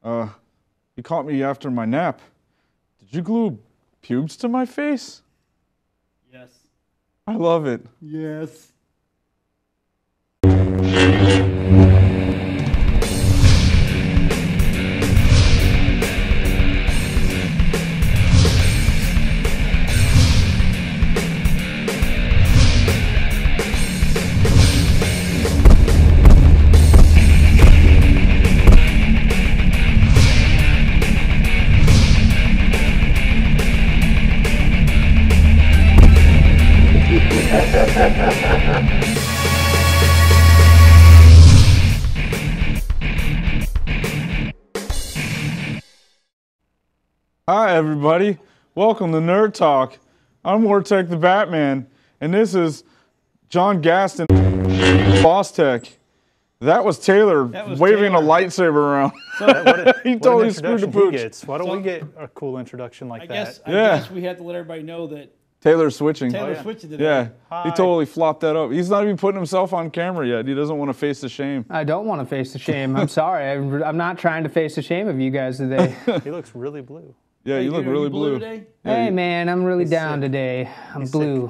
You caught me after my nap. Did you glue pubes to my face? Yes. I love it. Yes. Hi, everybody. Welcome to Nerd Talk. I'm Wartech the Batman, and this is John Gaston, Boss Tech. That was Taylor waving a lightsaber around. So he totally screwed the pooch. Why don't we get a cool introduction like that? I guess we have to let everybody know that Taylor's switching. Taylor's switching today. Yeah, Hi. he totally flopped that up. He's not even putting himself on camera yet. He doesn't want to face the shame. I don't want to face the shame. I'm sorry. I'm not trying to face the shame of you guys today. He looks really blue. Yeah, you look really blue. Today? Hey, man, I'm really down today. I'm blue.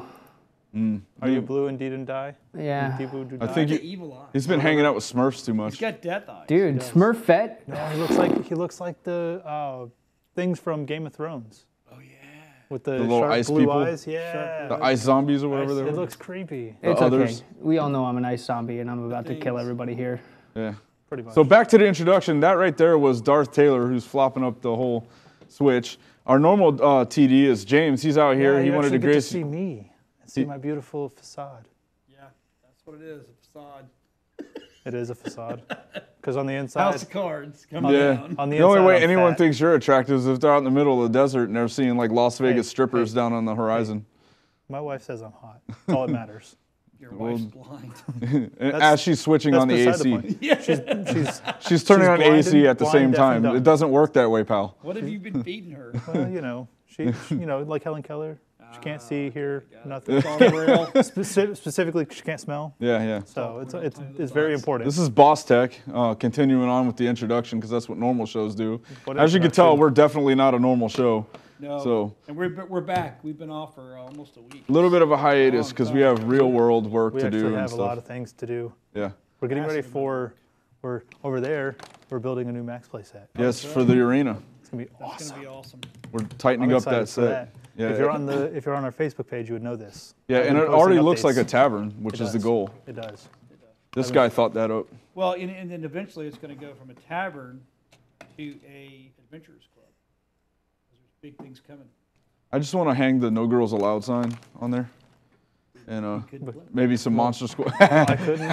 Are you blue indeed and die? Yeah. I think The evil eye. he's been hanging out with Smurfs too He's much. got death eyes. Dude, Smurfette. No, he looks like the things from Game of Thrones. Oh yeah. With the, little sharp ice blue people? eyes. Yeah. The ice zombies or whatever they It were. looks creepy. It's others. okay. We all know I'm a nice zombie and I'm about to kill everybody here. Yeah. Pretty much. So back to the introduction. That right there was Darth Taylor, who's flopping up the whole switch. Our normal TD is James. He's out here. Yeah, He you wanted to actually get grace. see me and see my beautiful facade. Yeah, that's what it is. A facade. It is a facade. Because on the inside, House of Cards coming Yeah. down. on the The only inside, way I'm anyone fat. thinks you're attractive is if they're out in the middle of the desert and they're seeing like Las Vegas strippers hey. down on the horizon. My wife says I'm hot. That's all that matters. Your wife's blind. And as she's switching on the beside AC. point. Yeah. She's turning She's on blind AC and- at the blind, same deaf, and time. dumb. It doesn't work that way, pal. What have you been feeding her? Well, she like Helen Keller. She can't see, hear, nothing. It's on the rail. Specifically, she can't smell. Yeah, yeah. So it's very important. This is Boss Tech, continuing on with the introduction because that's what normal shows do. What As you can tell, introduction? we're definitely not a normal show. No. So And we're back. We've been off for almost a week. a little bit of a hiatus because we have real world work we to actually do and have a stuff. lot of things to do. Yeah. We're getting ready for. We're over there. We're building a new Max Play set. Yes, for the arena. It's gonna be It's awesome. gonna be awesome. We're tightening I'm up excited that for set. that. Yeah, If you're on our Facebook page, you would know this. yeah, I've and been it already posting looks like a updates. tavern, which It is the does. goal. It does. This guy thought that up. Well, and then eventually it's going to go from a tavern to a adventurers club. There's big things coming. I just want to hang the No Girls Allowed sign on there. And maybe some Monster Squad. I couldn't.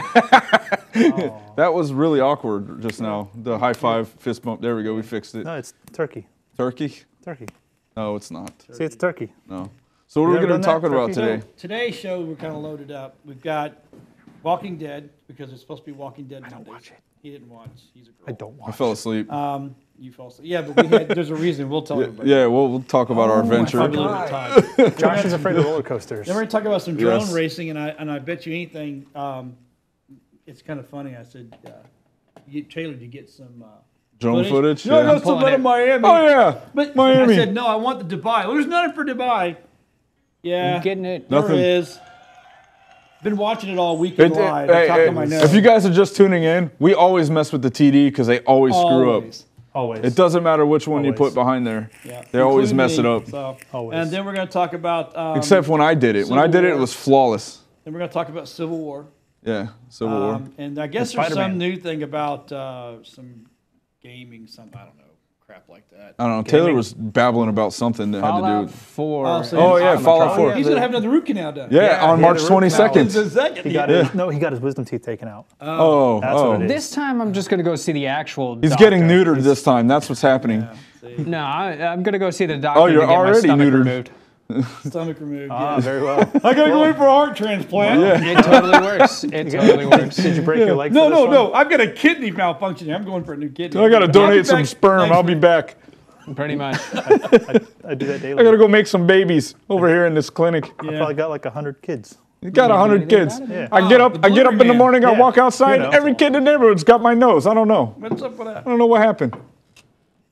That was really awkward just now. The high five, fist bump. There we go. We fixed it. No, it's turkey. Turkey? Turkey. No, it's not. See, it's turkey. No. So what are we never going to done be that, talking about Turkey? today? So today's show we're kind of loaded up. We've got Walking Dead because it's supposed to be Walking Dead. I don't watch it. He didn't watch. He's a girl. I don't I watch. fell asleep. You fell asleep. Yeah, but there's a reason. We'll tell everybody. Yeah, we'll talk about our adventure. Probably a little bit of time. Josh is afraid of roller coasters. Then we're going to talk about some drone Yes. racing, and I bet you anything, it's kind of funny. I said, Taylor, did you get some Drone footage? No, yeah. no, some out of Miami. Oh, yeah. But Miami. I said, no, I want the Dubai. Well, there's nothing for Dubai. Yeah. You getting it? There Nothing. is. Been watching it all weekend live. I'm talking my nose. If you guys are just tuning in, we always mess with the TD because they always screw up. Always. Always. It doesn't matter which one you Always. put behind there. Yeah. They always Including mess it me, up. So. Always. And then we're going to talk about. Except when I did it. When I did it, it was flawless. Then we're going to talk about Civil War. Yeah, Civil War. And I guess there's Spider-Man. some new thing about some gaming, something, I don't know, crap like that. I don't know. Taylor was babbling about something that had to Fallout do. 4. Oh, so Oh, yeah, I'm Fallout trying- 4. He's going to have another root canal done. Yeah, on he March had a root canal. 22nd. The second. He got he got his wisdom teeth taken out. Oh, That's what it is. This time I'm just going to go see the actual He's doctor. getting neutered this time. That's what's happening. No, I'm going to go see the doctor Oh, you're to get my already stomach neutered. removed. Stomach removed. Ah, Yeah. very well. I gotta go in for a heart transplant. It totally works. It totally works. Did you break your leg? No, for this no, one? no. I've got a kidney malfunction here. I'm going for a new kidney. I got to But I'll be donate some back sperm. next I'll be week. back. Pretty much. I do that daily. I got to go make some babies over here in this clinic. I probably got like 100 kids. You got 100 kids. Yeah. I get up. the I get up in delivery the man. morning. I Yeah, walk outside. you know. Every kid in the neighborhood's got my nose. I don't know. What's up with I that? don't know what happened.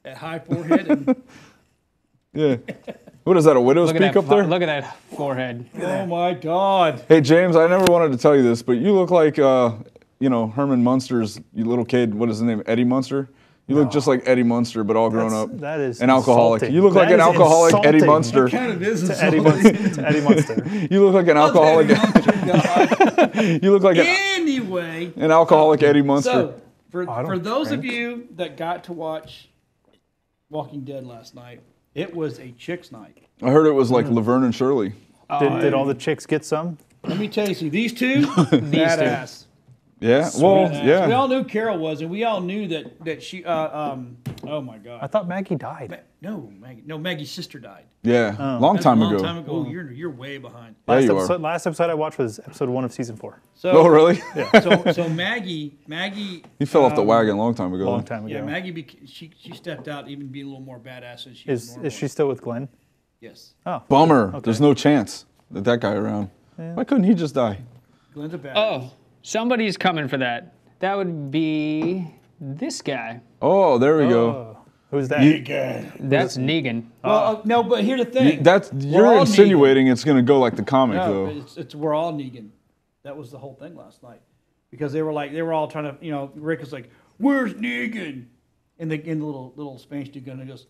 That high forehead. And, Yeah. What is that, a widow's Look at peak that. up there? Look at that forehead. oh my God. Hey, James, I never wanted to tell you this, but you look like, Herman Munster's little kid. What is his name? Eddie Munster? You look just like Eddie Munster, but all grown up. That is an alcoholic. insulting. You look like That an is alcoholic Eddie insulting. Munster. Kind of is. To Eddie Munster. You look like an alcoholic. You look like Anyway. an alcoholic Eddie Munster. So, for don't those of drink. you that got to watch Walking Dead last night, it was a chicks' night. I heard it was like Laverne and Shirley. Did all the chicks get some? Let me tell you, see, these two, badass. Yeah. Well, Badass. yeah. We all knew Carol was, and we all knew that she. Oh my I God. thought Maggie died. Maggie's sister died. Yeah. Oh. Long That's time a long ago. time ago. You're way behind. Yeah, you are. Last episode I watched was episode 1 of season 4. So, Oh, really? So Maggie. He fell off the wagon a long time ago. Long time ago. Yeah, Maggie. She stepped out, even being a little more badass than she was normally. Is she still with Glenn? Yes. Oh. Bummer. There's no chance that guy around. Why couldn't he just die? Glenn's a badass. Oh, somebody's coming for that. That would be this guy. Oh, there we go. Oh. Who's that? That's Negan. Well, no, but here's the thing. We're You're all insinuating it's gonna go like the comic No, though. it's we're all Negan. That was the whole thing last night, because they were all trying to, Rick was like, "Where's Negan?" And the little Spanish dude and goes,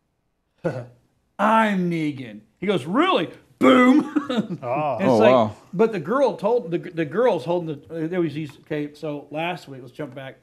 "I'm Negan." He goes, "Really?" Boom. Oh. And Oh, it's like, wow. but the girl told the girls holding there was these. Okay, so last week, let's jump back.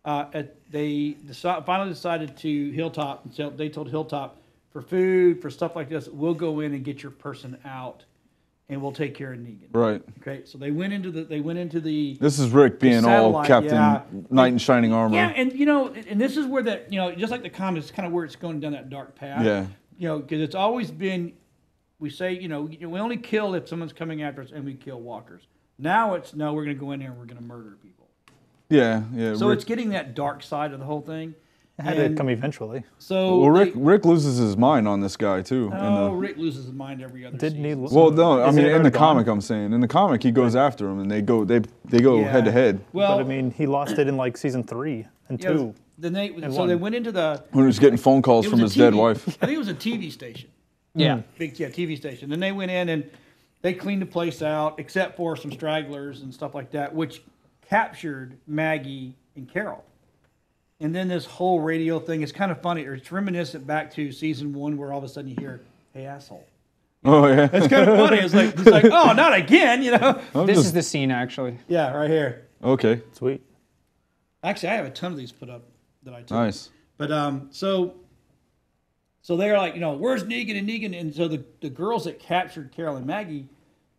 Finally decided to Hilltop, and so they told Hilltop, for food, for stuff like this, we'll go in and get your person out, and we'll take care of Negan. Right. Okay, so they went into the This is Rick being all satellite, Captain yeah. Knight in Shining Armor. yeah, and and this is where that just like the comics, it's kind of where it's going down that dark path. Yeah. Because it's always been, we say we only kill if someone's coming after us, and we kill walkers. Now it's no, we're going to go in here and we're going to murder people. Yeah, yeah. So Rick, it's getting that dark side of the whole thing. It had to come eventually. So well, Rick loses his mind on this guy too. Rick loses his mind every other Didn't he? season. Well, no, I Is mean he in the ever comic, gone? I'm saying in the comic he goes after him and they go head to head. Well, But I mean, he lost it in like season 3 and 2. Then they one. they went into the. When he was getting phone calls it from was his a dead TV wife. I think it was a TV station. Yeah. Big TV station. Then they went in and they cleaned the place out, except for some stragglers and stuff like that, which captured Maggie and Carol. And then this whole radio thing is kind of funny. It's reminiscent back to season 1, where all of a sudden you hear, "Hey, asshole." Oh yeah. It's kind of funny. It's like, oh, not again, This is the scene, actually. Yeah, right here. Okay. Sweet. Actually, I have a ton of these put up that I took. Nice. But so they're like, where's Negan and Negan? And so the girls that captured Carol and Maggie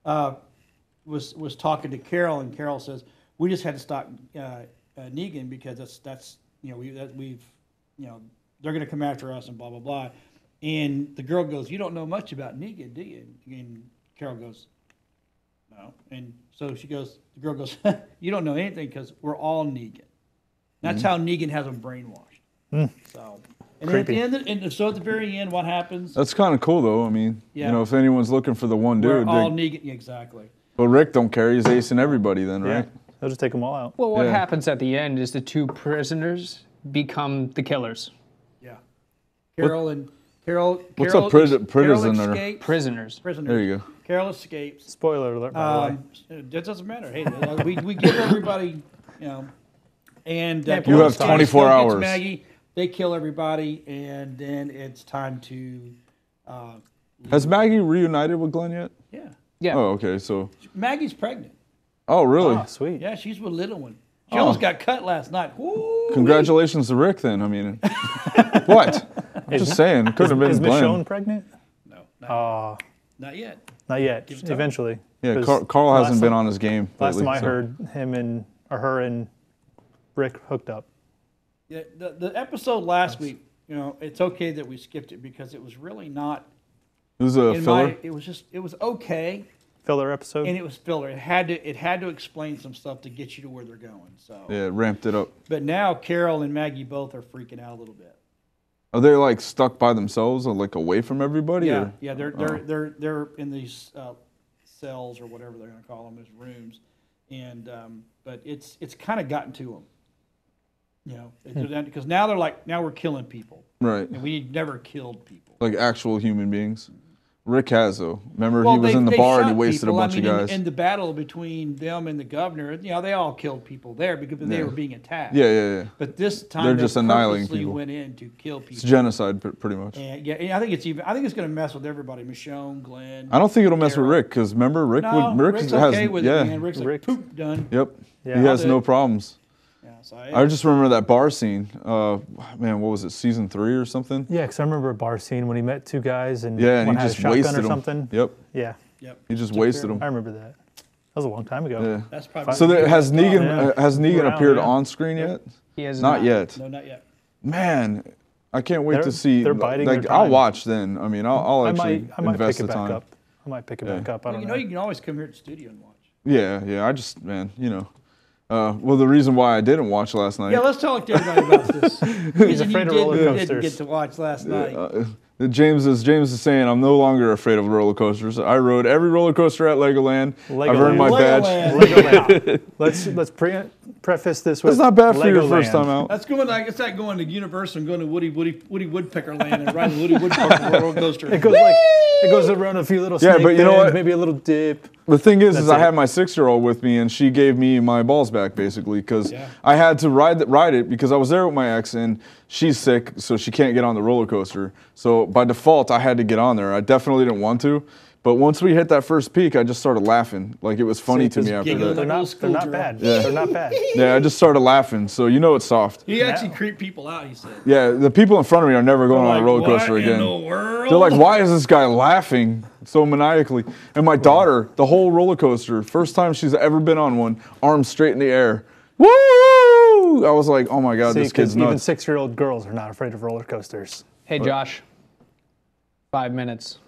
was talking to Carol, and Carol says, "We just had to stop Negan because that's we've they're going to come after us and blah blah blah." And the girl goes, "You don't know much about Negan, do you?" And Carol goes, "No." And so the girl goes, "You don't know anything because we're all Negan." That's how Negan has them brainwashed. So, and then at the end, so at the very end, what happens? That's kind of cool though. I mean, Yeah. if anyone's looking for the one We're dude, all Negan. Yeah, exactly. but Rick don't care. He's acing everybody then, Yeah. right? They'll just take them all out. Well, what Yeah. happens at the end is the two prisoners become the killers. Yeah. Carol. What's Carol a prisoner? escapes. Prisoners. Prisoners. There you go. Carol escapes. Spoiler alert, by the way. It doesn't matter. Hey, we give everybody, and Yeah, Carol You have escapes, 24 Carol gets hours. Maggie, they kill everybody, and then it's time to, Has Maggie reunited with Glenn yet? yeah. Yeah. Oh, okay. So, Maggie's pregnant. oh really? Ah, sweet. Yeah, she's with little one. She almost got cut last night. Woo! Congratulations to Rick then. I mean, what? I'm just saying. It could have been Is Glenn. Michonne pregnant? No, Not not yet. not yet. Give it time. Eventually. Yeah, 'Cause Carl last hasn't been time- on his game Last lately, time I so- heard her and Rick hooked up. Yeah, the episode last week, it's okay that we skipped it because it was really not. It was a filler. It was okay. Filler episode. And it was filler. It had to explain some stuff to get you to where they're going. So, Yeah, it ramped it up. but now Carol and Maggie both are freaking out a little bit. Are they like stuck by themselves or like away from everybody? Yeah, or? yeah, they're in these cells or whatever they're going to call them, these rooms, and but it's kind of gotten to them. Because now they're like, now we're killing people. Right. and we never killed people. Like actual human beings. Rick has though. Remember Well, he was they- in the they bar and he shot wasted people. a bunch I mean, of guys. In the battle between them and the governor, they all killed people there because they Yeah. were being attacked. yeah. But this time They're they just annihilating purposely people. went in to kill people. It's genocide, pretty much. And yeah, I think it's going to mess with everybody. Michonne, Glenn. I don't think it'll mess with Daryl. Rick because remember Rick No, Rick Rick's has okay with yeah it, man. Rick's like, Rick- poop, done. yep Yeah. he has I'll do no it. problems. Yeah, so I just remember that bar scene. Man, what was it? Season 3 or something? Yeah, because I remember a bar scene when he met two guys and Yeah, and one he had just a shotgun wasted or them. something. Yep, Yeah, Yep. he just Took care wasted of them. I remember that. That was a long time ago. Yeah. That's probably So has Negan Yeah. has Negan Around, appeared yeah. on screen yet? He has Not yet. No, not yet. Man, I can't wait They're- to see. they're biding like their I'll time. watch then. I mean, I'll I actually might invest pick the it back time. up. I might pick it back up. I Well, don't know. you can always come here at the studio and watch. Yeah. I just well, the reason why I didn't watch last night. Yeah, let's talk to everybody about this. He's afraid of roller Didn't coasters. get to watch last night. James is saying I'm no longer afraid of roller coasters. I rode every roller coaster at Legoland. I've earned my badge. Legoland. Let's preface this with That's not bad for your Legoland. first time out. That's going like it's like going to Universal and going to Woody Woodpecker Land and riding Woody Woodpecker roller coaster. It goes around a few little Yeah, snake but you know bends, what? maybe a little dip. The thing is That's I it. had my 6-year-old with me, and she gave me my balls back basically because Yeah. I had to ride it because I was there with my ex, and she's sick, so she can't get on the roller coaster. So by default, I had to get on there. I definitely didn't want to, but once we hit that first peak, I just started laughing. Like it was funny to me after giggling that. like- old school They're not girl. bad. They're not bad. Yeah, I just started laughing. So it's soft. He actually creeped people out. He said. Yeah, the people in front of me are never going on a roller coaster what again. In the world? They're like, why is this guy laughing so maniacally? And my daughter, the whole roller coaster, first time she's ever been on one, arms straight in the air. Woo! I was like, oh my God, See, this kid's 'cause even nuts. 6-year-old girls are not afraid of roller coasters. Hey, Josh. 5 minutes.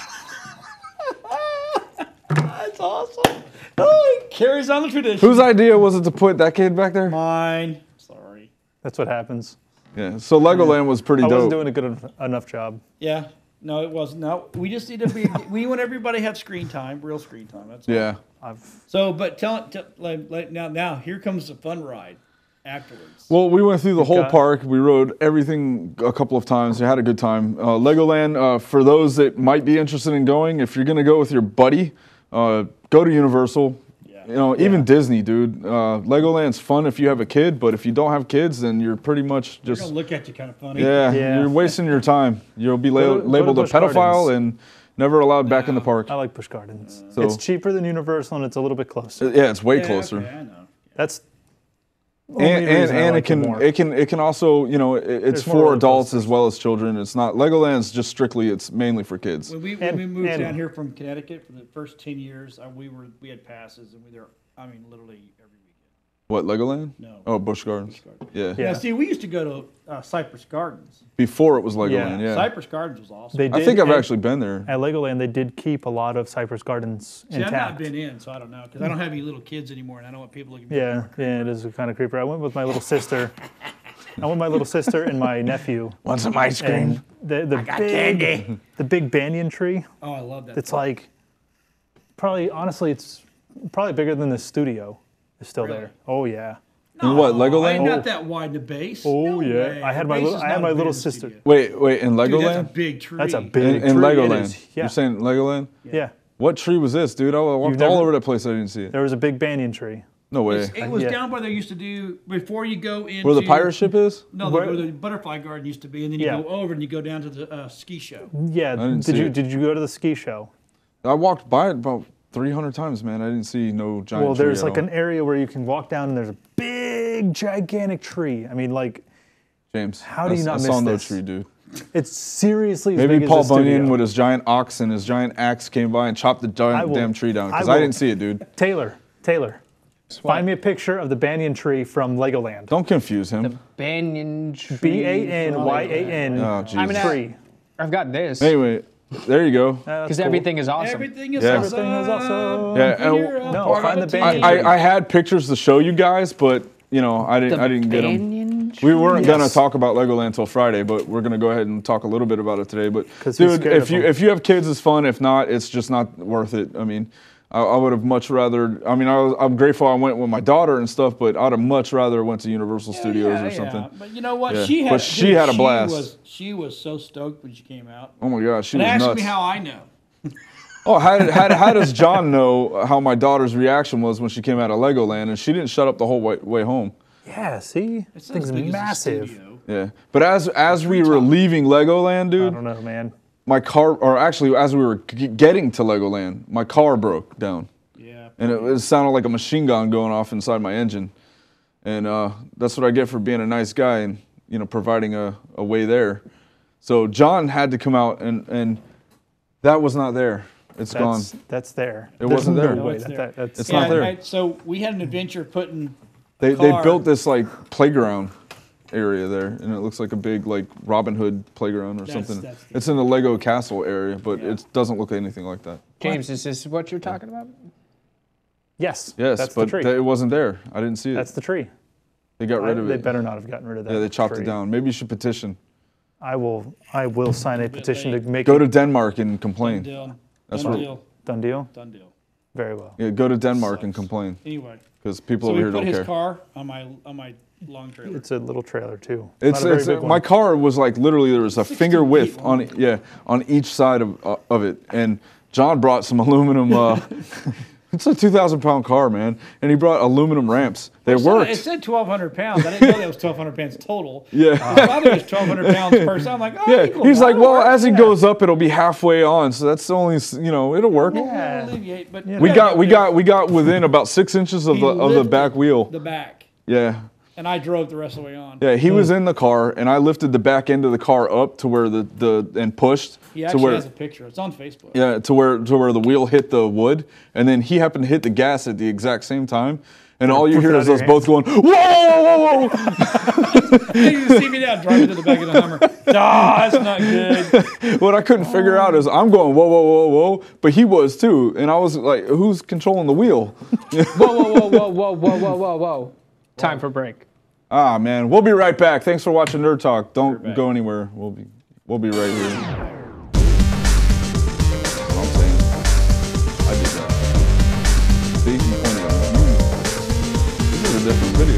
That's awesome. Oh, he carries on the tradition. Whose idea was it to put that kid back there? Mine? Sorry. That's what happens. Yeah, so Legoland was pretty I wasn't dope. doing a good enough job. Yeah. No, it wasn't. No, we just need to be. We want everybody to have screen time, real screen time. That's all. Yeah. So, but now here comes the fun ride afterwards. Well, we went through the whole got- park. We rode everything a couple of times. We had a good time. Legoland, for those that might be interested in going, if you're going to go with your buddy, go to Universal. Yeah. Even Disney, dude. Legoland's fun if you have a kid, but if you don't have kids, then you're pretty much They're just gonna look at you kind of funny. Yeah. you're wasting your time. You'll be Go to labeled a Busch pedophile Gardens. and never allowed back in the park. I like Busch Gardens. So- It's cheaper than Universal and it's a little bit closer. Yeah, it's way Yeah, closer. okay, I know. That's the And only reason I and like more. it can also it's There's more for roller adults as well as children. It's not Legoland's just strictly it's mainly for kids. When we And- moved and- down here from Connecticut for the first 10 years, we had passes and we were there. I mean, literally every weekend. What, Legoland? No. Oh, Busch Gardens. Gardens. Yeah. Yeah. Now, see, we used to go to Cypress Gardens. Before it was Legoland, yeah. Cypress Gardens was awesome. They I did- think I've and actually been there. At Legoland, they did keep a lot of Cypress Gardens See, I've not intact. been in, so I don't know because I don't have any little kids anymore, and I don't want people looking. at me. Yeah, it is a kind of creeper. I went with my little sister. And my nephew. Want some ice And the big banyan tree. Oh, I love that. It's like it's probably bigger than the studio. Is still Really? there. Oh yeah. In what, Legoland? I'm not that wide in the base. Oh No yeah. way. I had The my base little is I not had my as big little as the sister. studio. Wait, in Dude, that's a Legoland? big tree. That's a In big tree. It Legoland. is. Yeah. You're saying Legoland? Yeah. What tree was this, dude? I walked all never- over that place. I didn't see it. There was a big banyan tree. No way. It was Yeah. down where they used to do before you go into Where the pirate ship is? No, Where- where the butterfly garden used to be, and then you Yeah. go over and you go down to the ski show. Yeah. didn't Did see you it. did you go to the ski show? I walked by it about 300 times, man. I didn't see no giant Well, tree there's at like all. an area where you can walk down and there's a big gigantic tree. I mean, like James, How do you not I saw miss no this? tree, dude. it's seriously as Maybe big Paul as the Bunyan studio. with his giant ox and his giant axe came by and chopped the giant will- damn tree down because I I will- didn't see it, dude. Taylor, find me a picture of the banyan tree from Legoland. Don't confuse him. Banyan tree. BANYAN Oh, I'm Jesus. an tree. I've got this. Anyway, there you go. Because everything is awesome. Everything is Yeah. awesome. Everything is awesome. Yeah, and You're a No, part find of the a banyan team. I had pictures to show you guys, but I didn't get them. Banyan We tree? weren't gonna talk about Legoland until Friday, but we're gonna go ahead and talk a little bit about it today. But 'Cause he's dude, scared of them. if you have kids, it's fun. If not, it's just not worth it. I mean, I would have much rather. I mean, I'm grateful I went with my daughter and stuff, but I'd have much rather went to Universal Studios or something. But you know what? Yeah. She had. But she had a blast. She was so stoked when she came out. Oh my gosh, she And was ask nuts. me how I know. Oh, how does John know how my daughter's reaction was when she came out of Legoland and she didn't shut up the whole way home? Yeah, see? It's This thing's as big as a massive. studio. Yeah. But as we were leaving Legoland, I dude, don't know, man. my car, or actually as we were getting to Legoland, my car broke down. Yeah. And it sounded like a machine gun going off inside my engine. And that's what I get for being a nice guy and, you know, providing a way there. So John had to come out and that was not there. It's gone. That's there. It wasn't there. No way. it's there. That's It's not there. So we had an adventure putting. They car- built this like playground area there, and it looks like a big like Robin Hood playground or something. that's the- It's in the Lego castle area, but it doesn't look anything like that. James, is this what you're talking about? Yes. Yes, That's but the tree. it wasn't there. I didn't see it. That's the tree. They got rid of They it. better not have gotten rid of that. Yeah, they chopped tree. it down. Maybe you should petition. I will sign a petition to make Go it to Denmark and complain. Deal. That's Done what- deal. done deal. Done deal. Very well. Yeah, go to Denmark and complain Anyway, because people so over we here put don't his care. car on my long trailer. It's a little trailer too. It's Not a very big my one. car was like literally there was a 60 finger width feet on on each side of it, and John brought some aluminum. It's a 2,000-pound car, man, and he brought aluminum ramps. They worked. It said 1,200 pounds. I didn't know that was 1,200 pounds total. Yeah. I thought it was 1,200 pounds per side. I'm like, oh, Yeah, equal. he's like, That'll well, work. as it Yeah. goes up, it'll be halfway on, so that's only, it'll work. Yeah. Alleviate, but We got within about 6 inches of he the lifted back wheel. The back. Yeah. And I drove the rest of the way on. Yeah, he was in the car, and I lifted the back end of the car up to where and pushed He to actually where has a picture. It's on Facebook. yeah to where the wheel hit the wood, and then he happened to hit the gas at the exact same time, and all you Push it hear out is of us your both going, whoa, whoa, whoa, whoa. You see me now driving to the back of the Hummer. Ah, that's not good. What I couldn't figure out is I'm going whoa, whoa, whoa, whoa, but he was too, and I was like, who's controlling the wheel? Whoa, whoa, whoa, whoa, whoa, whoa, whoa, whoa, whoa. Time for break. Ah, man, we'll be right back. Thanks for watching Nerd Talk. Don't go anywhere. We'll be right here. That's what I'm saying. I did that. See, you pointed at me. This is a different video.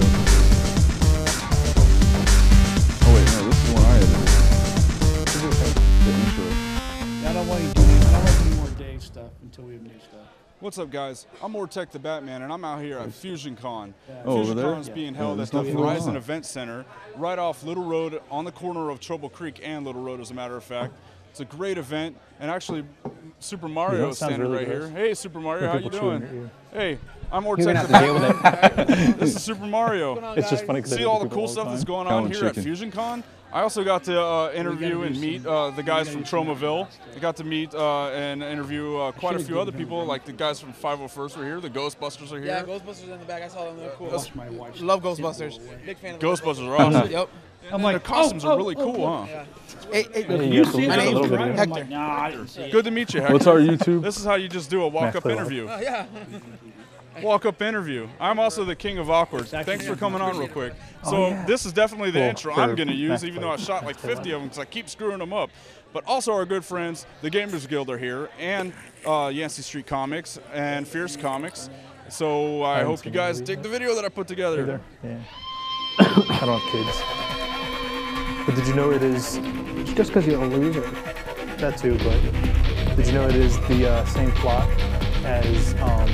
Oh wait, no, this is one I edited. This is the intro. I don't want to do more Dave stuff until we have new stuff. What's up, guys? I'm Mortec the Batman, and I'm out here at FusionCon. Oh, over there? FusionCon is being held there's at the nothing going Verizon on. Event Center, right off Little Road, on the corner of Trouble Creek and Little Road, as a matter of fact. It's a great event, and actually, Super Mario is sounds standing really right gross. here. Hey, Super Mario, how you people chewing your doing? ear. Hey, I'm You're gonna Mortec have the to deal with Batman. it. This is Super Mario. It's just funny because See all the cool stuff that's going Cow on and here at chicken. FusionCon? I also got to interview and meet the guys from Tromaville. I got to meet and interview quite a few other people, like the guys from 501st were here, the Ghostbusters are here. Yeah, Ghostbusters in the back. I saw them. They're cool. My wife. Love Ghostbusters. Big fan of Ghostbusters are awesome. Yep. I'm Their like, costumes are really cool, huh? Yeah. Hey, you You see it? got a I little was video. driving. I'm like, Hector. nah, I didn't see it. Good to meet you, Hector. What's our YouTube? This is how you just do a walk-up Matt interview. Oh, yeah. Walk-up interview. I'm also the king of awkward. Thanks for coming on real quick. So this is definitely the Cool. intro For I'm going to use, Matt even though I shot like 50 of them because I keep screwing them up. But also our good friends, the Gamers Guild are here, and Yancey Street Comics and Fierce Comics. So I haven't hope seen you the guys video. dig the video that I put together. Either. Yeah. I don't have kids. But did you know it is Just because you're a loser. that too? But did you know it is the same plot as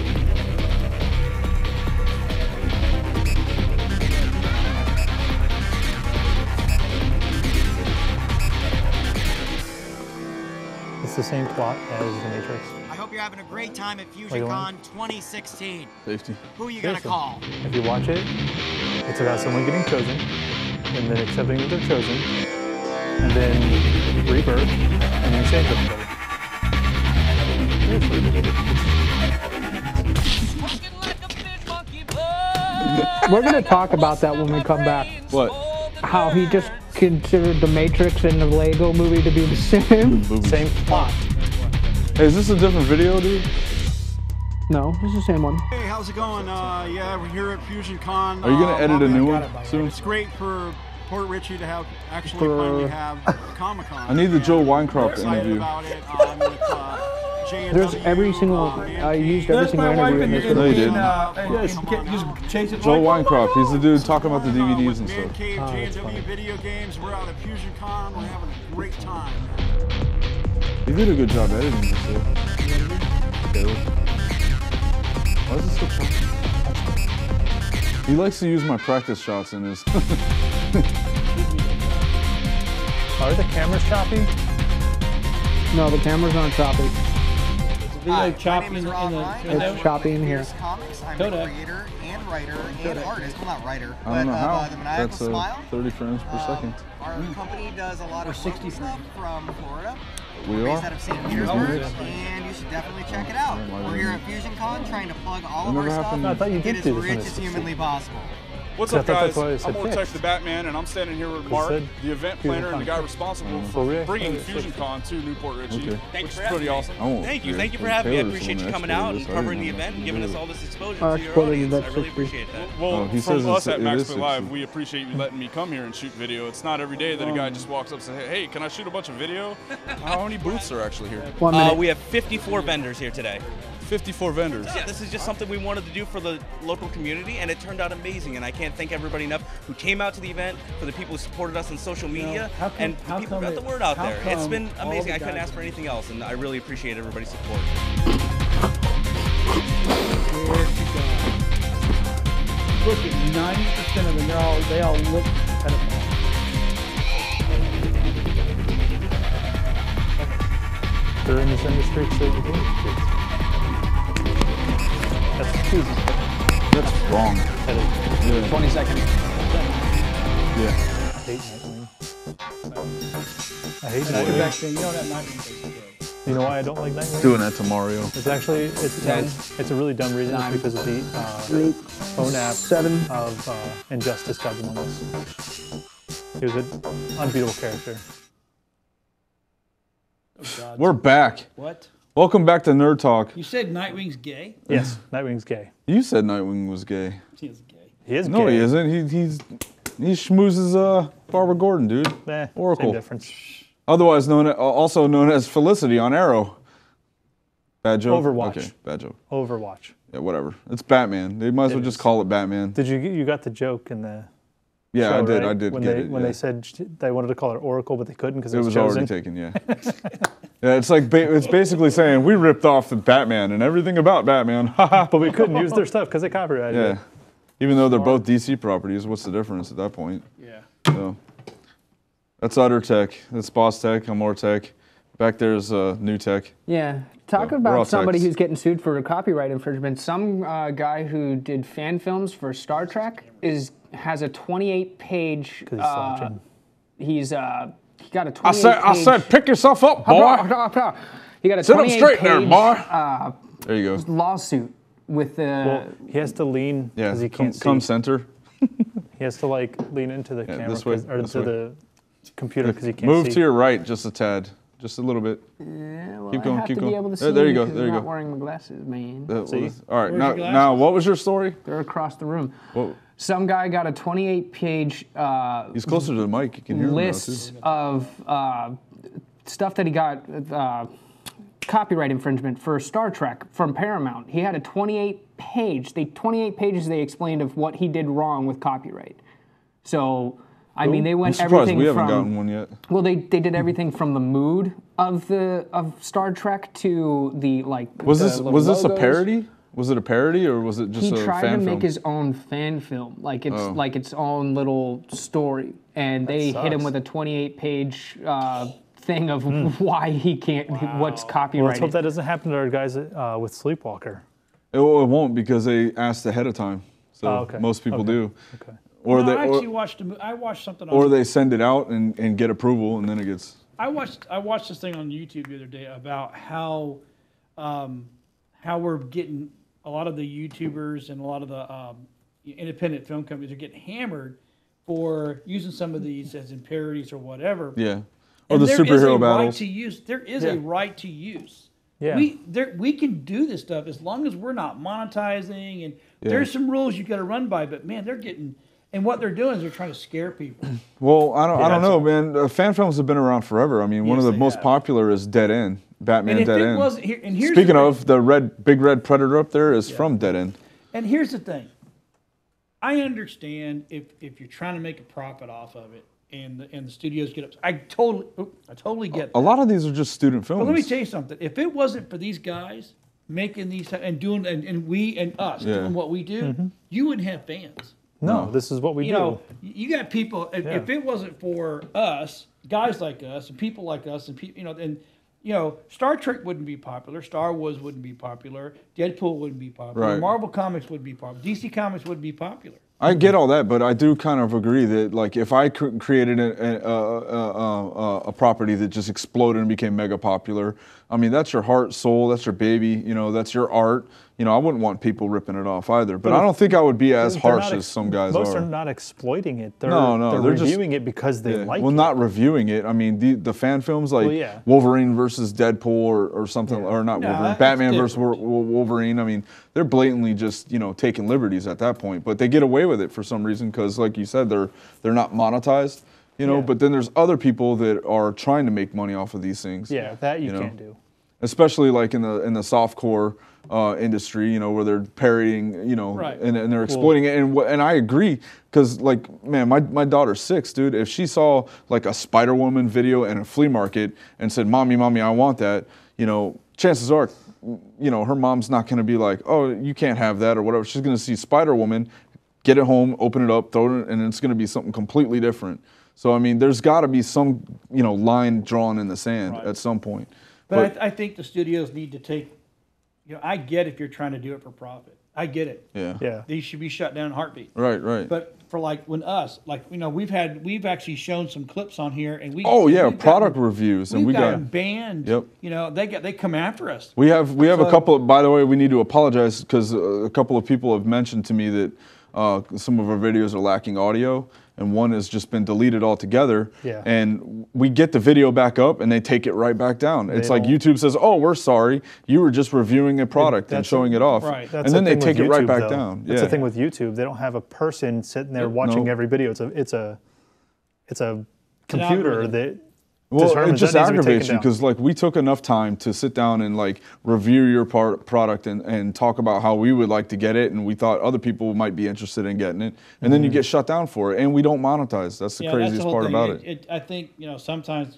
it's the same plot as The Matrix. I hope you're having a great time at you FusionCon 2016. Safety. Who are you gonna Seriously. call? If you watch it, it's about someone getting chosen, and then accepting that they're chosen, and then rebirth, and then save everybody. We're going to talk about that when we come back. What? How he just considered The Matrix and the Lego movie to be the same. Same plot. Hey, is this a different video, dude? No, it's the same one. Hey, how's it going? Yeah, we're here at FusionCon. Are you gonna edit a new one soon? It's great for Port Richie to have finally have Comic-Con. I need the Joe And Weinkraft we're excited interview. about it. It's There's every single. I used every That's single my wife interview. and, in No, this you and, didn't. just chase it. Joe like, Winecroft, he's the dude talking about the DVDs and Man stuff. Cave, J&W Video Games. We're out at Fusion Con. We're having a great time. He did a good job editing this shit. Caleb. Why is it so choppy? He likes to use my practice shots in his. Are the cameras choppy? No, the cameras aren't choppy. video choppy in the It's choppy in here. Comics. I'm Kodak. a creator and writer and artist. Well, not writer, I don't know how. the Maniacal That's Smile. 30 frames per second. Our company does a lot of 60 local stuff from Florida. We We're based are. out of St. Petersburg, and you should definitely check it out. We're here at Fusion Con trying to plug all of our Never stuff happened. I thought you and did get do as this when rich it's as humanly possible. What's I up, thought guys? that's why it I'm said Vortex fixed. the Batman, and I'm standing here with Mark, said the event Fusion planner and the Con. guy responsible For for real? bringing Oh, Fusion Con to Newport Richie, Okay. which is pretty awesome. I won't. Thank you. yeah, Thank you for and having me. I Taylor's the appreciate one you that coming exported out and this. I covering the didn't know event and that. giving us all this exposure I to your exported audience. that I really 60. appreciate that. Well, Oh, he from says us it's- at it Max is Play 60. Live, we appreciate you letting me come here and shoot video. It's not every day that a guy just walks up and says, hey, can I shoot a bunch of video? How many booths are actually here? 1 minute. We have 54 vendors here today. 54 vendors. Yeah, this is just something we wanted to do for the local community, and it turned out amazing. And I can't thank everybody enough who came out to the event, for the people who supported us on social media, how come- and how the people who come got the it- word out how there. It's come been all amazing. the I couldn't guys- ask for anything else, and I really appreciate everybody's support. Look at 90% of them. They all look pedophile. They're in this industry so you can. That's cheesy. That's wrong. Yeah. 20 seconds. Yeah. I hate Nightwing. I hate Go Nightwing. back there. You know that might be good. You know why I don't like Nightwing? Doing that to Mario. It's actually it's a really dumb reason. It's because of the 8, phone app 7. of Injustice Gods Among Us. He was an unbeatable character. Oh, God. We're back. What? Welcome back to Nerd Talk. You said Nightwing's gay? Yes, Nightwing's gay. You said Nightwing was gay. He is gay. He is No, gay. he isn't. He schmoozes Barbara Gordon, dude. Oracle. Same difference. Otherwise also known as Felicity on Arrow. Bad joke? Overwatch. Okay, bad joke. Overwatch. Yeah, whatever. It's Batman. They might as well It just is. call it Batman. Did you got the joke in the Yeah, show, I did. right? I did when get they it. when yeah. they said they wanted to call it Oracle, but they couldn't because It was chosen. already taken, yeah. Yeah, it's like it's basically saying we ripped off the Batman and everything about Batman. Haha. But we couldn't use their stuff because they copyrighted Yeah. it. Even though they're both DC properties, what's the difference at that point? Yeah. So that's Utter Tech. That's Boss Tech. I'm More Tech. Back there's New Tech. Yeah. Talk So, we're all about somebody techs. who's getting sued for copyright infringement. Some guy who did fan films for Star Trek has a 28-page. Because he's slouching. He got a 28 I said, pick yourself up, boy. He got a Sit up straight there, 28-page boy. There you go. lawsuit with the. Well, he has to lean Yeah, because he can't come see. center. He has to like lean into the Yeah, camera this way, or this into way. the computer because he can't Move see. to your right just a tad, just a little bit. Yeah, well, keep going, I have keep to going. be able to There- see there you go, 'cause there you I'm go. not wearing my glasses, man. See? All right, Where's your now what was your story? They're across the room. Well, Some guy got a 28-page he's closer to the mic. You can hear him now, list too. of stuff that he got copyright infringement for Star Trek from Paramount. He had a 28-page. 28 pages they explained of what he did wrong with copyright. So, I mean, they I'm went surprised everything we haven't from. gotten one yet. Well, they did everything from the mood of Star Trek to the like. Was the this little was this a logos. parody? Was it a parody or was it just He a tried fan to film? make his own fan film, like it's Oh. like its own little story, and they hit him sucks. with a 28-page thing of why he can't, what's copyrighted. Well, let's hope that doesn't happen to our guys with Sleepwalker. It won't because they asked ahead of time. So Oh, okay. most people Okay. do. Okay. Or No, they I actually watched I watched something on. or they send it out and get approval and then it gets. I watched this thing on YouTube the other day about how we're getting a lot of the YouTubers and a lot of the independent film companies are getting hammered for using some of these as in parodies or whatever. Yeah. Or And the there is superhero a battles. Right to use. There is a right to use. Yeah. We can do this stuff as long as we're not monetizing and there's some rules you got to run by. But man, they're getting and what they're doing is they're trying to scare people. Well, I don't know, man. Fan films have been around forever. I mean, one of Yes, the they most have. popular is Dead End. Batman And if Dead it End. wasn't here, and here's Speaking the of, the big red Predator up there is from Dead End. And here's the thing. I understand if you're trying to make a profit off of it, and the studios get up. I totally get that. A lot of these are just student films. But let me tell you something. If it wasn't for these guys making these and doing and we and us doing what we do, you wouldn't have fans. No, this is what we You do. know, you got people. If it wasn't for us, guys like us, and people like us, and people, Star Trek wouldn't be popular. Star Wars wouldn't be popular. Deadpool wouldn't be popular. Right. Marvel Comics wouldn't be popular. DC Comics wouldn't be popular. I get all that, but I do kind of agree that, like, if I created a property that just exploded and became mega popular, I mean, that's your heart, soul, that's your baby, that's your art. I wouldn't want people ripping it off either. But I don't think I would be as harsh as some guys most are. are not exploiting it. They're, No, they're just reviewing it because they like it. Well, not reviewing it. I mean, the fan films like Wolverine versus Deadpool or something, or not Wolverine, Batman versus Wolverine. I mean, they're blatantly just taking liberties at that point. But they get away with it for some reason because, like you said, they're not monetized. But then there's other people that are trying to make money off of these things. Yeah, that you can't do. Especially like in the softcore industry, where they're parodying, and they're exploiting it. And I agree, because like, man, my daughter's 6, dude. If she saw like a Spider-Woman video in a flea market and said, "Mommy, I want that," chances are, her mom's not going to be like, "Oh, you can't have that," or whatever. She's going to see Spider-Woman, get it home, open it up, throw it, and it's going to be something completely different. So I mean, there's got to be some line drawn in the sand at some point. But I think the studios need to take, I get if you're trying to do it for profit. I get it. Yeah. These should be shut down in a heartbeat. Right. But for like we've actually shown some clips on here, and we. Product reviews, and we got banned. Yep. They come after us. We have a couple. By the way, we need to apologize because a couple of people have mentioned to me that some of our videos are lacking audio, and one has just been deleted altogether. Yeah. And we get the video back up, and they take it right back down. It's like YouTube says, "Oh, we're sorry. You were just reviewing a product and showing it off." Right. And then they take it right back down. That's the thing with YouTube. They don't have a person sitting there watching every video. It's a computer that. Well, it just aggravates you because like we took enough time to sit down and like review your product and talk about how we would like to get it, and we thought other people might be interested in getting it, and then you get shut down for it, and we don't monetize. That's the craziest part about it. I think sometimes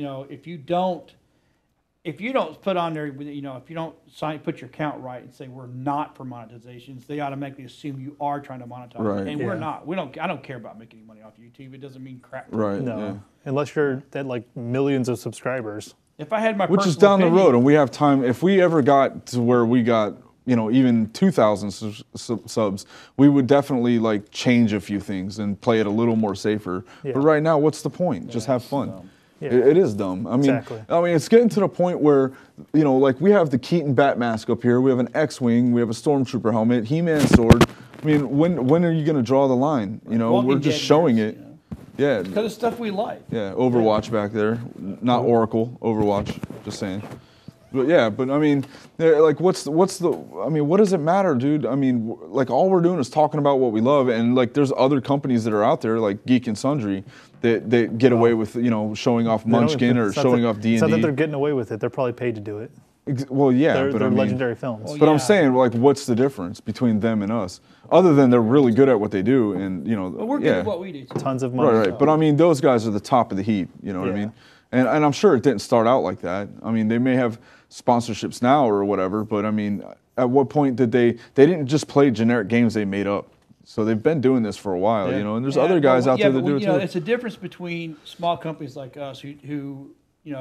if you don't put on there, if you don't put your account right and say we're not for monetizations, they automatically assume you are trying to monetize. Right. And we're not. I don't care about making any money off YouTube. It doesn't mean crap. Right. No. Yeah. Unless you're at like millions of subscribers. If I had my which is down the road, and we have time. If we ever got to where we got even 2,000 subs, we would definitely like change a few things and play it a little more safer. Yeah. But right now, what's the point? Just have fun. Yeah. It is dumb. I mean, it's getting to the point where, like we have the Keaton bat mask up here. We have an X-wing. We have a Stormtrooper helmet. He-Man sword. I mean, when are you going to draw the line? We're just showing it. Yeah. Because it's stuff we like. Yeah, Overwatch back there, not Oracle. Overwatch. Just saying. But yeah, I mean, like, what does it matter, dude? I mean, like, all we're doing is talking about what we love, and like, there's other companies that are out there, like Geek and Sundry, that get away with, showing off Munchkin or showing off D&D. It's not that they're getting away with it; they're probably paid to do it. Well, yeah, they're I mean, legendary films. But I'm saying, like, what's the difference between them and us? Other than they're really good at what they do, and But we're good at what we do. Tons of money. Right. But I mean, those guys are the top of the heap. You know what I mean? And I'm sure it didn't start out like that. I mean, they may have sponsorships now or whatever, but I mean, at what point did they didn't just play generic games they made up? So they've been doing this for a while, and there's other guys out there that do it too. It's a difference between small companies like us who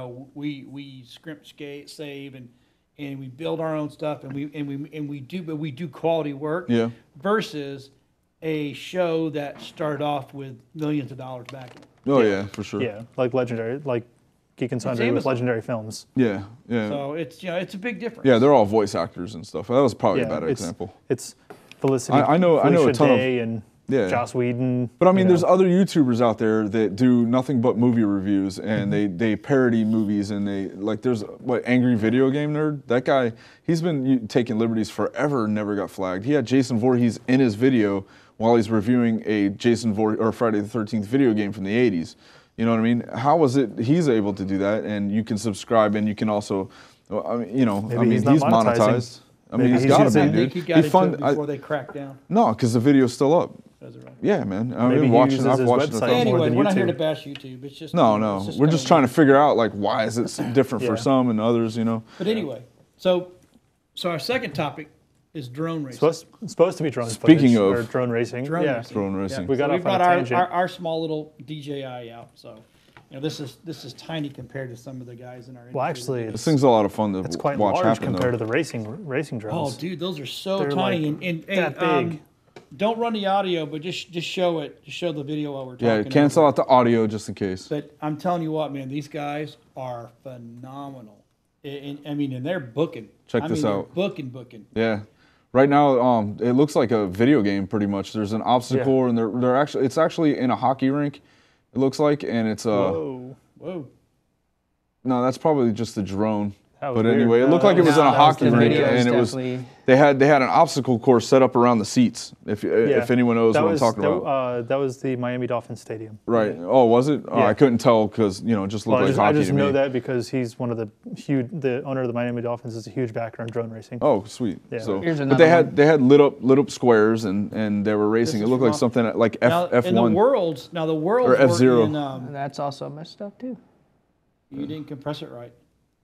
we scrimp, save, and we build our own stuff, and we do quality work. Yeah. Versus a show that started off with millions of dollars backing. Oh yeah, for sure. Yeah, like legendary, like Geek and Sundry with legendary films. Yeah. So it's it's a big difference. Yeah, they're all voice actors and stuff. That was probably a bad example. It's Felicity. I know a ton Day and Joss Whedon. But I mean, there's other YouTubers out there that do nothing but movie reviews, and they parody movies, and there's Angry Video Game Nerd. That guy, he's been taking liberties forever and never got flagged. He had Jason Voorhees in his video while he's reviewing a Friday the 13th video game from the 80s. You know what I mean? How is it he's able to do that, and you can subscribe, and you can also, I mean, you know, Maybe he's not he's monetizing. monetized. I mean, Maybe he's he's got to using- be, I think dude. he got He into fund- it before they cracked down. No, because the video's still up. Is it right? Yeah, man. Maybe I've he watched uses I've his watched it. website more Anyway, than we're not here YouTube. to bash YouTube. It's just No, it's no. just We're kinda just trying to figure out like why is it different Yeah. for some and others, you know? But anyway, so our second topic is drone racing. Supposed to be drone Speaking footage, of- or drone racing. Drone yeah. racing. Drone racing. We got So off we've on a got our, tangent. our small little DJI out. So, you know, this is tiny compared to some of the guys in our industry. Well, actually, This thing's a lot of fun to it's quite watch large happen. compared though. to the racing Oh, drones. dude, those are so They're tiny. like and that big. Don't run the audio, but just show it. Just show the video while we're talking. Yeah, cancel over out the audio just in case. But I'm telling you what, man, these guys are phenomenal. And they're booking. Check this they're out. Booking. Yeah. Right now, it looks like a video game pretty much. There's an obstacle, and they're actually it's actually in a hockey rink. It looks like, and it's Whoa. no, that's probably just the drone. That was But anyway, weird. it looked like it was in a No, that was hockey the rink, video is and it was definitely- they had an obstacle course set up around the seats. If anyone knows That what was, I'm talking about. That was the Miami Dolphins stadium. Right. Oh, was it? Oh, Yeah. I couldn't tell because it just looked Well, like hockey I just to me. know that because he's one of the owner of the Miami Dolphins is a huge backer in drone racing. Oh, sweet. Yeah. So, Here's but another one. they had lit up squares and they were racing. It is looked like from- something like Now, F1. in the worlds, Or were F-Zero. in, That's also messed up too. you didn't compress it right.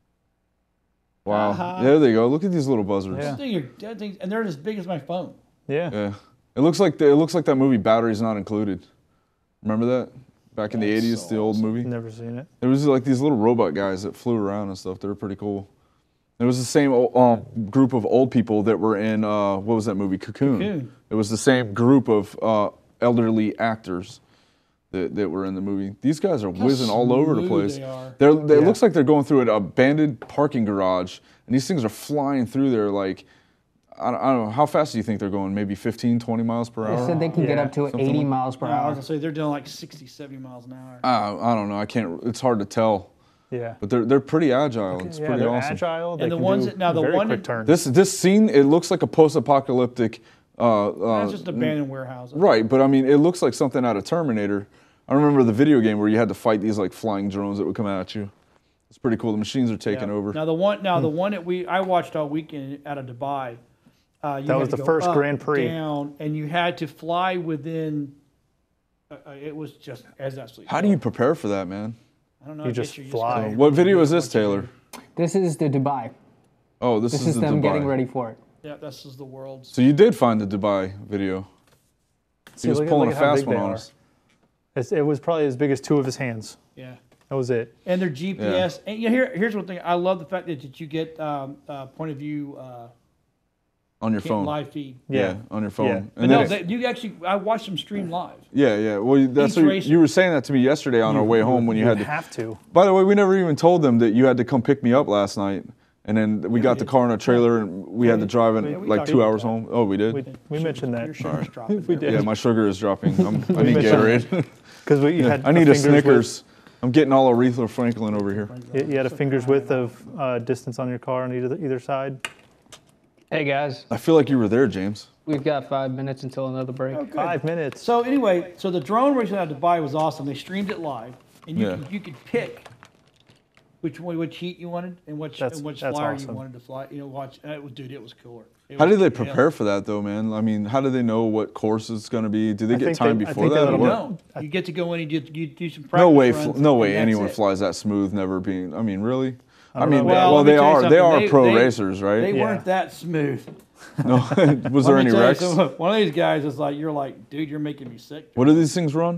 Wow. Uh-huh. There they go. Look at these little buzzards. Yeah. That thing, and they're as big as my phone. Yeah. Yeah. It looks like that movie Batteries Not Included. Remember that? Back in the 80s, the old movie. Never seen it. It was like these little robot guys that flew around and stuff. They were pretty cool. It was the same group of old people that were in what was that movie? Cocoon. It was the same group of elderly actors that were in the movie. These guys are whizzing all over the smooth place. they are. It looks like they're going through an abandoned parking garage, and these things are flying through there like, I don't know, how fast do you think they're going? Maybe 15, 20 miles per They hour? said they can get Yeah, up to something 80 like- miles per I was hour. gonna say they're doing like 60, 70 miles an hour. I don't know. It's hard to tell. Yeah. But they're pretty agile. It's Yeah, pretty they're awesome. agile. They And the can ones do that- now the very one quick that- turns. This scene, it looks like a post-apocalyptic. That's just abandoned warehouse. Right, but I mean, it looks like something out of Terminator. I remember the video game where you had to fight these like flying drones that would come at you. It's pretty cool. The machines are taking over. Now the one that I watched all weekend out of Dubai. You That had was to the go first up, Grand Prix. down, and you had to fly within. It was just as absolutely. How do you prepare for that, man? I don't know. You I guess just you're fly. gotta- What video is this, Taylor? This is the Dubai. Oh, this This is is the them Dubai. getting ready for it. Yeah, this is the world's. So you did find the Dubai video. See, He was look at- pulling look a at how fast big one they on are. us. It was probably as big as two of his hands. Yeah. That was it. And their GPS. And here's one thing. I love the fact that you get point of view On your phone. live feed. Yeah, on your phone. Yeah. And But then no, you actually. I watched them stream live. yeah. Well, that's Each what race- you were saying that to me yesterday on our way home when you had to. have to. By the way, we never even told them that you had to come pick me up last night. And then we got the car in a trailer and we had to drive in we like talked 2 about hours that. home. Oh, we did? We mentioned Your that. sugar's dropping. We there. did. Yeah, my sugar is dropping. I need Gatorade. Because you had I need a fingers Snickers. I'm getting all Aretha Franklin over here. You had a finger's width of distance on your car on either side. Hey guys, I feel like you were there, James. we've got 5 minutes until another break. 5 minutes. So anyway, so the drone racing out of Dubai was awesome. They streamed it live, and you could pick which heat you wanted and which That's flyer you awesome. wanted to fly. Watch. Dude, it was cooler. How did they prepare for that, though, man? I mean, how do they know what course it's going to be? Do they I get think time they- I before think they that? let or them what? No, you get to go in and you do some practice No way, runs, no way and that's anyone it. flies that smooth. Never being. I mean, really? I don't mean, know. well, let me they tell you are. They something. are pro racers, They right? Yeah. weren't that smooth. No, was there Let me any tell you wrecks? something. One of these guys is like, you're like, dude, you're making me sick. What do these things run?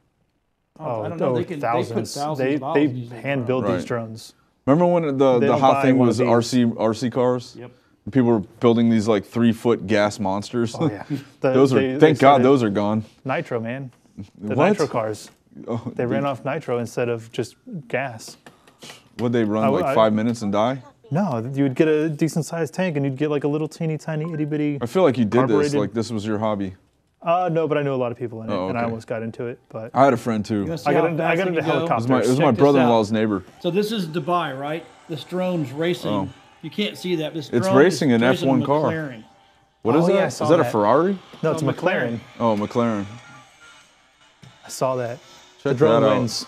I don't know. They put thousands They of dollars in these hand build Right. these drones. Remember when They the don't hot buy thing one was of these. RC cars? Yep. And people were building these like 3-foot gas monsters. Oh yeah. those are. They Thank God started those are gone. Nitro, man. The What? nitro cars. Oh, They ran off nitro instead of just gas. Would they run like 5 minutes and die? No, you would get a decent sized tank and you'd get like a little teeny tiny itty bitty. I feel like you did this. Carbureted. Like this was your hobby. No, but I know a lot of people in it, Oh, and I okay. almost got into it. But I had a friend too. You wanna It see I got how into- I fast got they into can go? helicopters. was Check my this brother-in-law's neighbor. So this is Dubai, right? This drone's racing. Oh. You can't see that. This It's drone racing is an racing a F1 car. McLaren. What is Oh, yeah, I that? Is saw that a that. Ferrari? no, it's a McLaren. Oh, McLaren. I saw that. Check The drone that out. wins.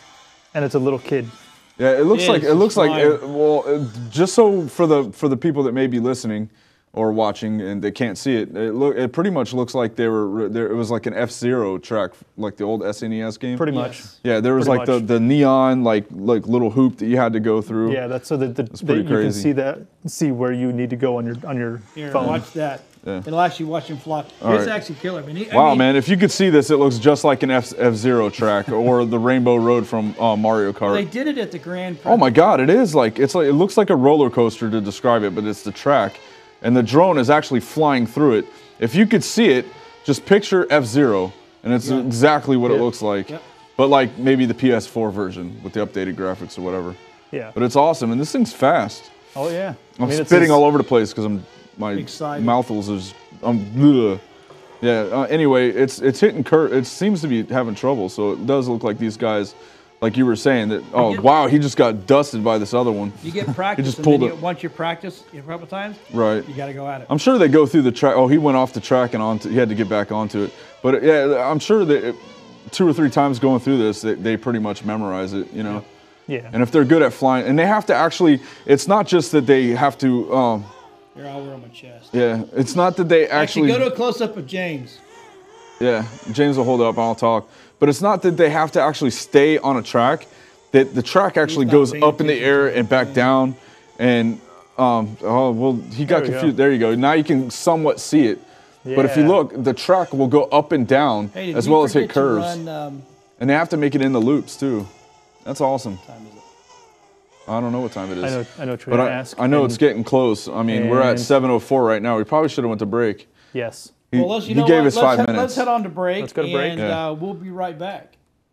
and it's a little kid. Yeah, it looks like fire. just so for the people that may be listening or watching and they can't see it, it pretty much looks like they were there. It was like an F-Zero track, like the old SNES game. Pretty much. Yeah, there was Pretty like the neon like little hoop that you had to go through. Yeah, that's so that pretty you can crazy. see where you need to go on your Here, phone. watch that. Yeah. It'll actually watch him fly. All It's right. actually killer. I mean, Wow, man! If you could see this, it looks just like an F-Zero track or the Rainbow Road from Mario Kart. They did it at the Grand Prix. Oh my God! It is like it looks like a roller coaster to describe it, but it's the track, and the drone is actually flying through it. If you could see it, just picture F-Zero, and it's exactly what it looks like. Yep. But like maybe the PS4 version with the updated graphics or whatever. Yeah. But it's awesome, and this thing's fast. Oh yeah. I'm spitting all over the place because my Excited. mouthfuls is ugh. Yeah. Anyway, it's hitting It seems to be having trouble, so it does look like these guys, like you were saying that. Oh wow, he just got dusted by this other one. You get practice, just and pulled then it. once you practice a couple times, Right. you got to go at it. I'm sure they go through the track. Oh, he went off the track and onto. He had to get back onto it. But yeah, I'm sure that 2 or 3 times going through this, they pretty much memorize it. You know. Yeah. And if they're good at flying, and they have to actually, it's not just that they have to. Here, I'll wear on my chest. Yeah, it's not that they actually. Go to a close up of James. Yeah, James will hold it up and I'll talk. But it's not that they have to actually stay on a track, that the track actually not goes paying up in the attention air to it. and back down. And, oh, well, he got There we go. confused. There you go. Now you can somewhat see it. But if you Yeah. look, the track will go up and down Hey, did as we well as hit forget to curves. run, And they have to make it in the loops too. That's awesome. time is it? I don't know what time it is. I know what you're But gonna ask. I know and it's getting close. I mean, we're at and- 7:04 right now. We probably should have went to break. Yes. He, Well, he gave us 5 minutes. Let's head on to break. Let's go to break. And Yeah. we'll be right back.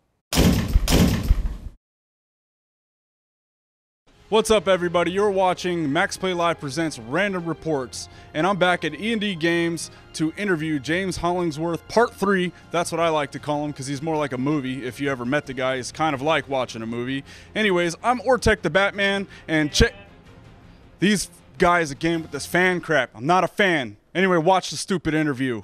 What's up, everybody? You're watching Max Play Live presents Random Reports, and I'm back at E&D Games to interview James Hollingsworth, Part 3. That's what I like to call him because he's more like a movie. If you ever met the guy, he's kind of like watching a movie. Anyways, I'm Ortec the Batman, and check these guys again with this fan crap. I'm not a fan. Anyway, watch the stupid interview.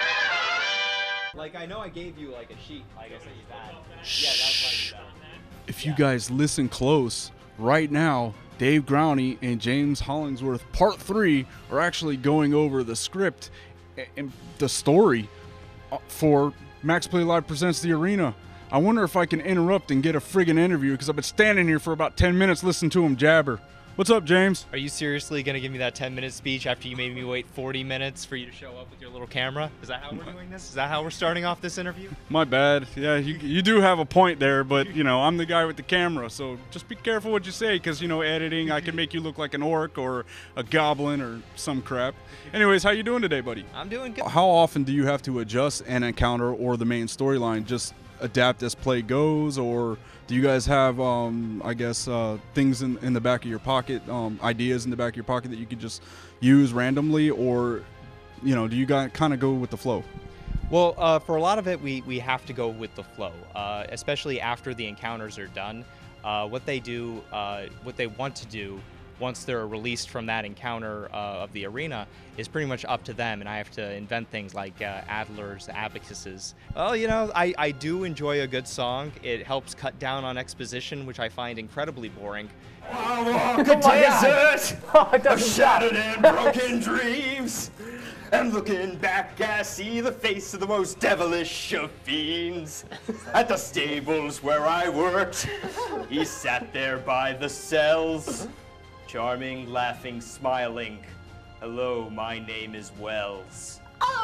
Like, I know I gave you, like, a sheet. Like, I said you that. Yeah, that's like that. If you guys listen close, right now, Dave Growney and James Hollingsworth, Part 3, are actually going over the script and the story for Max Play Live Presents The Arena. I wonder if I can interrupt and get a friggin' interview because I've been standing here for about 10 minutes listening to him jabber. What's up, James? Are you seriously going to give me that 10-minute speech after you made me wait 40 minutes for you to show up with your little camera? Is that how we're doing this? Is that how we're starting off this interview? My bad. Yeah, you do have a point there, but, you know, I'm the guy with the camera, so just be careful what you say because, you know, editing, I can make you look like an orc or a goblin or some crap. Anyways, how you doing today, buddy? I'm doing good. How often do you have to adjust an encounter or the main storyline? Just adapt as play goes, or do you guys have, I guess, things in the back of your pocket, ideas in the back of your pocket that you could just use randomly, or, you know, do you guys kind of go with the flow? Well, for a lot of it, we have to go with the flow, especially after the encounters are done. What they do, what they want to do once they're released from that encounter of the arena is pretty much up to them, and I have to invent things like Adler's abacuses. Well, you know, I do enjoy a good song. It helps cut down on exposition, which I find incredibly boring. I walk a desert of shattered and broken dreams. And looking back, I see the face of the most devilish of fiends. At the stables where I worked, he sat there by the cells. Charming, laughing, smiling. Hello, my name is Wells.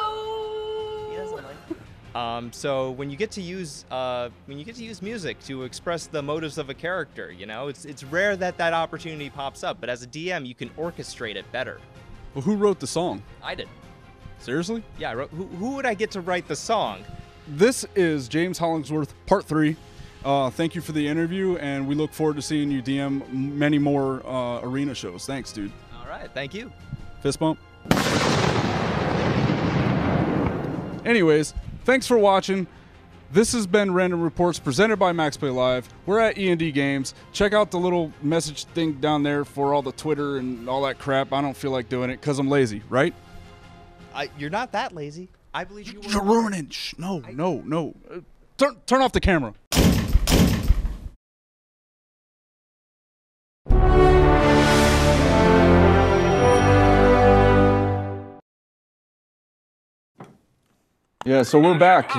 He doesn't like so when you get to use music to express the motives of a character, you know, it's rare that that opportunity pops up. But as a DM, you can orchestrate it better. Well, who wrote the song? I did. Seriously? Yeah, I wrote, who would I get to write the song? This is James Hollingsworth, Part 3. Thank you for the interview, and we look forward to seeing you DM many more arena shows. Thanks, dude. All right, thank you. Fist bump. Anyways, thanks for watching. This has been Random Reports presented by Max Play Live. We're at E&D Games. Check out the little message thing down there for all the Twitter and all that crap. I don't feel like doing it because I'm lazy, right? You're not that lazy. I believe you were. You're ruining. No. Turn off the camera. Yeah, so we're back.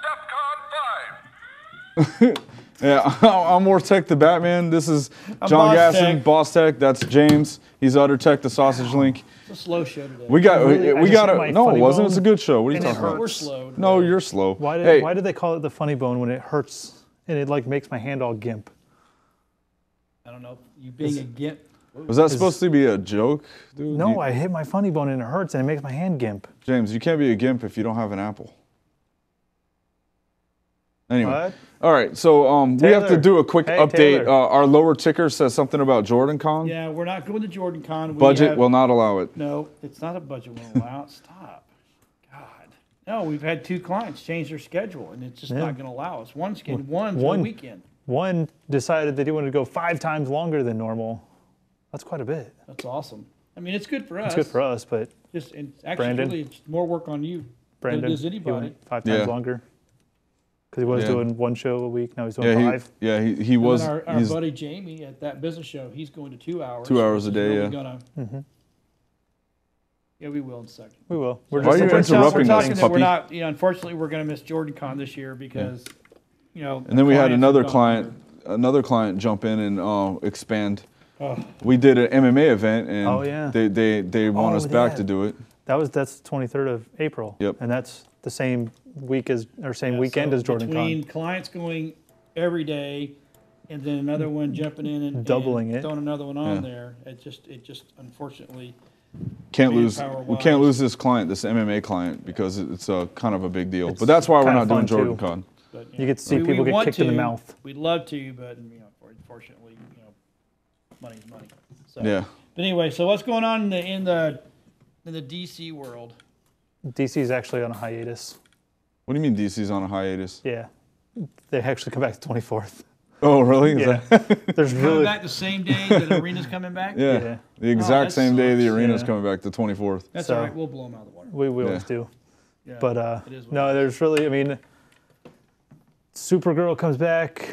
Yeah, I'm Wartech the Batman. This is John Gaston, Boss Tech. That's James. He's Utter Tech, the Sausage Link. It's a slow show today. We got a no, it wasn't. It's a good show. What are you and talking about? We're slow. No, you're slow. Why did they call it the funny bone when it hurts and it like makes my hand all gimp? I don't know. You being a gimp. Was that supposed to be a joke, dude? No, I hit my funny bone and it hurts and it makes my hand gimp. James, you can't be a gimp if you don't have an apple. Anyway. What? All right, so we have to do a quick update. Our lower ticker says something about JordanCon. Yeah, we're not going to JordanCon. Budget will not allow it. No, it's not a budget will allow it. Stop. God. No, we've had 2 clients change their schedule, and it's just not going to allow us. One's getting one weekend. One decided that he wanted to go 5 times longer than normal. That's quite a bit. That's awesome. I mean, it's good for us. It's good for us, but just actually, really, it's more work on you Brandon, than it is anybody. He went 5 times longer. Because he was doing 1 show a week. Now he's doing 5. He was. Our buddy Jamie at that business show, he's going to 2 hours. 2 hours a day, really gonna, Yeah, we will in a second. We will. Why are you interrupting we're talking us, that we're puppy? not, unfortunately, we're going to miss JordanCon this year because, And then we had another client jump in and expand. We did an MMA event, and they want us back to do it. That's the 23rd of April. Yep. And that's the same week as weekend as JordanCon. Between clients going every day, and then another one jumping in and doubling it, throwing another one on there. It just unfortunately can't lose. We can't lose this client, this MMA client, because it's a kind of a big deal. But that's why we're not doing JordanCon. You get to see people get kicked in the mouth. We'd love to, but unfortunately, money's money. So, yeah. But anyway, so what's going on in the DC world? DC's actually on a hiatus. What do you mean DC's on a hiatus? Yeah. They actually come back the 24th. Oh, really? Yeah. There's coming back the same day that the arena's coming back? Yeah. The exact same day the arena's coming back, the 24th. That's all right. We'll blow them out of the water. We always do. Yeah. But no, there's really, Supergirl comes back.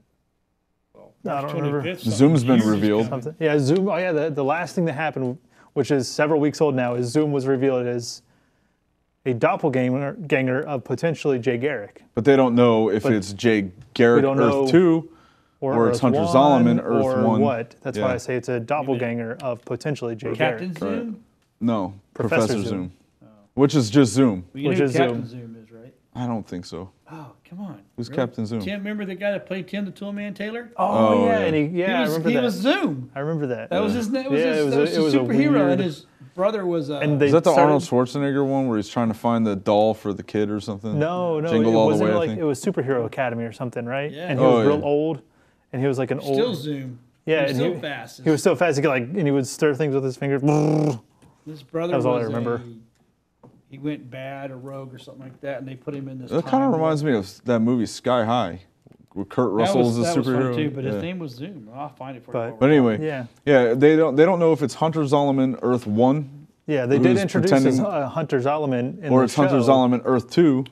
I don't remember. Zoom's been revealed. Something. Yeah, Zoom. Oh, yeah, the last thing that happened, which is several weeks old now, is Zoom was revealed as a doppelganger of potentially Jay Garrick. But they don't know if it's Jay Garrick Earth 2 or it's Hunter Zolomon Earth 1. Or what. That's why I say it's a doppelganger of potentially Jay Captain Garrick. Zoom? Right. No, Professor Zoom. Which is just Zoom. Well, you know who Captain Zoom is, right? I don't think so. Oh, come on. Who's Captain Zoom? Tim, remember the guy that played Tim the Toolman Taylor? Oh yeah. And I remember that. He was Zoom. I remember that. That was his name. It was a superhero, and his brother was. Is that the Arnold Schwarzenegger one where he's trying to find the doll for the kid or something? No, Jingle All the Way, I think. It was Superhero Academy or something, right? Yeah. And he was real old, and he was like an old. Still Zoom. Yeah, he was so fast. He was so fast. He could and he would stir things with his fingers. His brother. That was all I remember. He went bad or rogue or something like that, and they put him in this. That kind of reminds me of that movie Sky High, where Kurt Russell is a superhero. That was fun too, but his name was Zoom. I'll find it for you. But anyway, they don't know if it's Hunter Zolomon Earth 1. Yeah, they did introduce Hunter Zolomon in or it's Hunter Zolomon Earth 2.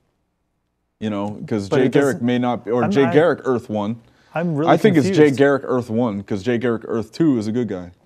Because Jay Garrick may not be, or Jay Garrick Earth 1. I'm really I think confused. it's Jay Garrick Earth 1 because Jay Garrick Earth 2 is a good guy.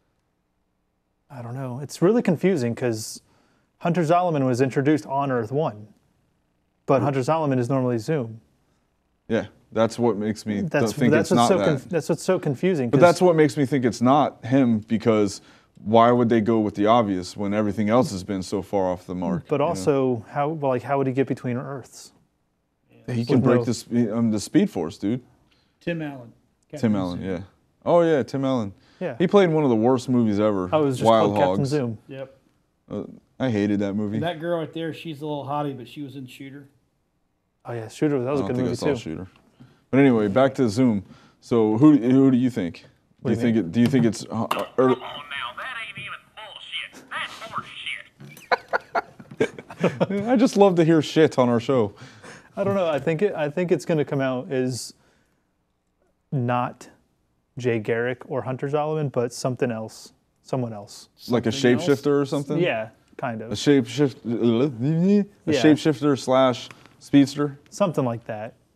I don't know. It's really confusing because Hunter Zolomon was introduced on Earth 1, but Hunter Zolomon is normally Zoom. Yeah, that's what makes me think it's not that. That's what's so confusing. But that's what makes me think it's not him because why would they go with the obvious when everything else has been so far off the mark? But also, how would he get between Earths? Yeah. He can break the Speed Force, dude. Tim Allen. Tim Allen, yeah. Oh yeah, Tim Allen. Yeah. He played in one of the worst movies ever. I was just Wild called Hogs. Captain Zoom. Yep. I hated that movie. And that girl right there, she's a little hottie, but she was in Shooter. Oh yeah, Shooter. That was a good movie too. Shooter. But anyway, back to Zoom. So who do you think? Do you think it's? Come on now, that ain't even bullshit. That's horseshit. I just love to hear shit on our show. I don't know. I think it's going to come out as not Jay Garrick or Hunter Zolomon, but something else, someone else. Like a shapeshifter or something? Yeah, kind of. A shapeshifter / speedster? Something like that.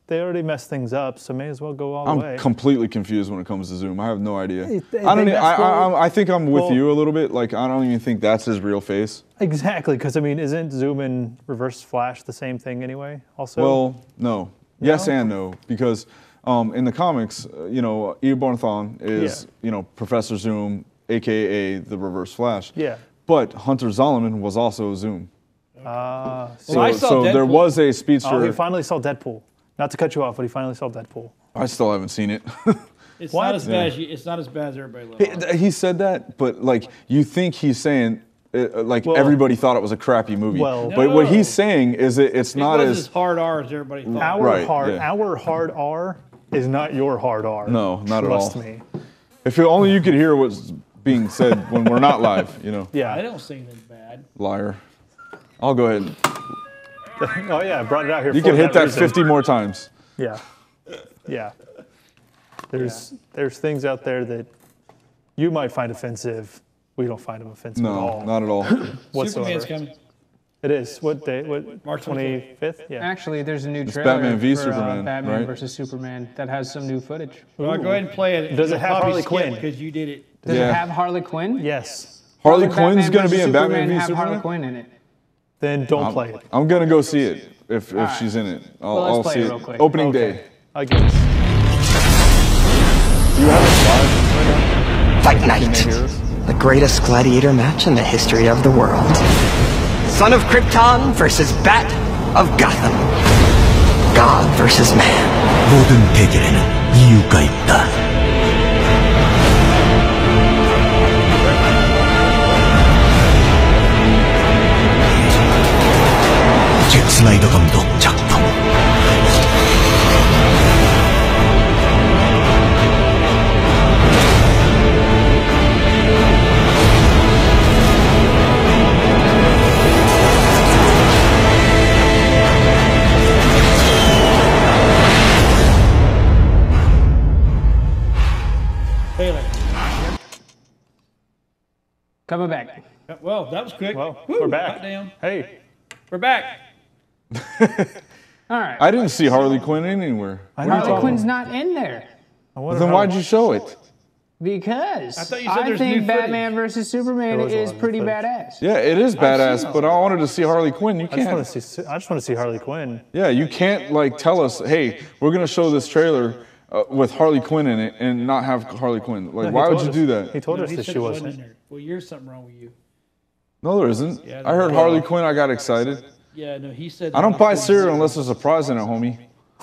they already messed things up, so may as well go all the way. I'm completely confused when it comes to Zoom. I have no idea. I think I'm with you a little bit. Like, I don't even think that's his real face. Exactly, because I mean, isn't Zoom and Reverse Flash the same thing anyway? Also, Well, no. Yes and no, because in the comics, Eobard Thawne is, Professor Zoom, aka the Reverse Flash. Yeah. But Hunter Zolomon was also Zoom. so there was a speedster. Oh, he finally saw Deadpool. Not to cut you off, but he finally saw Deadpool. I still haven't seen it. It's not as bad. It's not as bad as everybody loves. He said that, but like you think he's saying, everybody thought it was a crappy movie. But what he's saying is it's not as hard R as everybody thought. Our hard R is not your hard R. No, not at all. Trust me. If only you could hear what's being said when we're not live, Yeah, I don't say anything bad. Liar. I'll go ahead. Oh yeah, I brought it out here. You can hit that 50 more times. Yeah, yeah. There's things out there that you might find offensive. We don't find them offensive at all. No, not at all. Whatsoever. Superman's coming. It is. What day? What? March 25th? Yeah. Actually, there's a new It's trailer Batman v for Superman, Batman right? versus Superman that has some new footage. Well, go ahead and play it. Does it have Harley Quinn? Because you did it. Does it have Harley Quinn? Yes. Harley Does Quinn's Batman going to be versus in Batman v have Superman? Harley Quinn in it. Then don't play it. I'm going to go see it if she's in it. I'll let's play see it it. real quick. Opening day. I guess. You have it live? Fight Night, the greatest gladiator match in the history of the world. Son of Krypton versus Bat of Gotham. God versus man. 모든 대결에는 이유가 있다. 잭 스나이더 감독 작품. Taylor. Coming back. Well, that was quick. Well, Woo, we're back. hot damn. Hey. We're back. All right. I didn't see Harley Quinn anywhere. Harley Quinn's not in there Then why'd you show it? because I thought you said there's think new Batman versus Superman There was a is lot of pretty footage. badass. Yeah, it is badass, but I wanted to see Harley Quinn. You I just can't. want to see Harley Quinn. Yeah, you can't like tell us, hey, we're gonna show this trailer with Harley Quinn in it and not have Harley Quinn. Like, No, he why would told you us- do that? He told us He that said she it wasn't. in there. Well, you're something wrong with you. No, there isn't. Yeah, I heard well- Harley Quinn. I got excited. Yeah, no, he said. I don't buy cereal unless there's a prize in it, homie.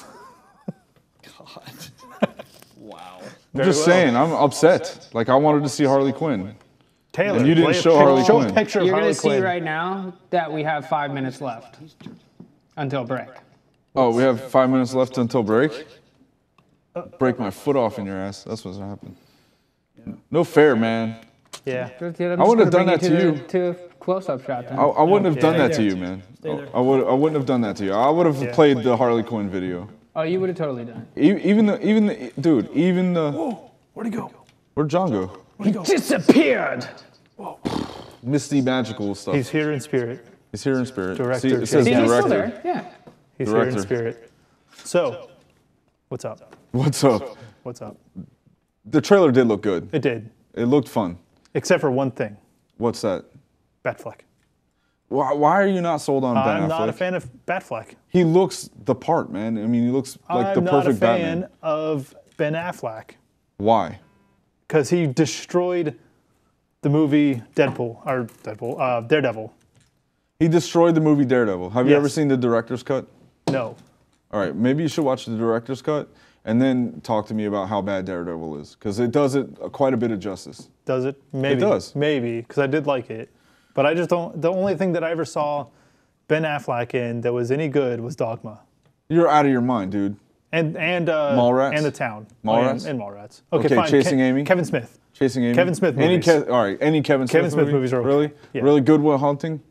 Wow. I'm just saying, I'm upset. Like, I wanted to see Harley Quinn. Taylor, And you didn't play a show picture- Harley show Quinn. a picture of You're Harley gonna see Quinn. right now that we have 5 minutes left until break. Oh, we have 5 minutes left until break? Break my foot off in your ass. That's what's happened. No fair, man. Yeah. I wouldn't have done that to you. To a close-up shot. Then. I wouldn't have done Stay that to there. you, man. Stay there. I wouldn't have done that to you. I would have played the Harley Quinn video. Oh, you would have totally done. Even the Where'd he go? where'd John go? He disappeared. Misty magical stuff. He's here in spirit. He's here in spirit. Director See, it says See, he's still director. there. Yeah. He's here in Director. spirit. So, what's up? What's up? What's up? The trailer did look good. It did, It looked fun. except for one thing. What's that? Batfleck. Why are you not sold on Ben I'm Affleck? not a fan of Batfleck. He looks the part, man. I mean, he looks like the I'm not a perfect fan Batman. of Ben Affleck Why? because he destroyed the movie Daredevil. He destroyed the movie Daredevil. Have you Yes. ever seen the director's cut? No. All right, maybe you should watch the director's cut and then talk to me about how bad Daredevil is, because it does it quite a bit of justice. Does it? Maybe. It does. Maybe, because I did like it. But I just don't. The only thing that I ever saw Ben Affleck in that was any good was Dogma. You're out of your mind, dude. And Mallrats? and The Town. Mallrats? And Mallrats. Okay, fine. Chasing Amy? Kevin Smith. Chasing Amy. Kevin Smith movies. All right, any Kevin Smith, Kevin Smith movies are okay. Really? Yeah. Really? Good Will Hunting?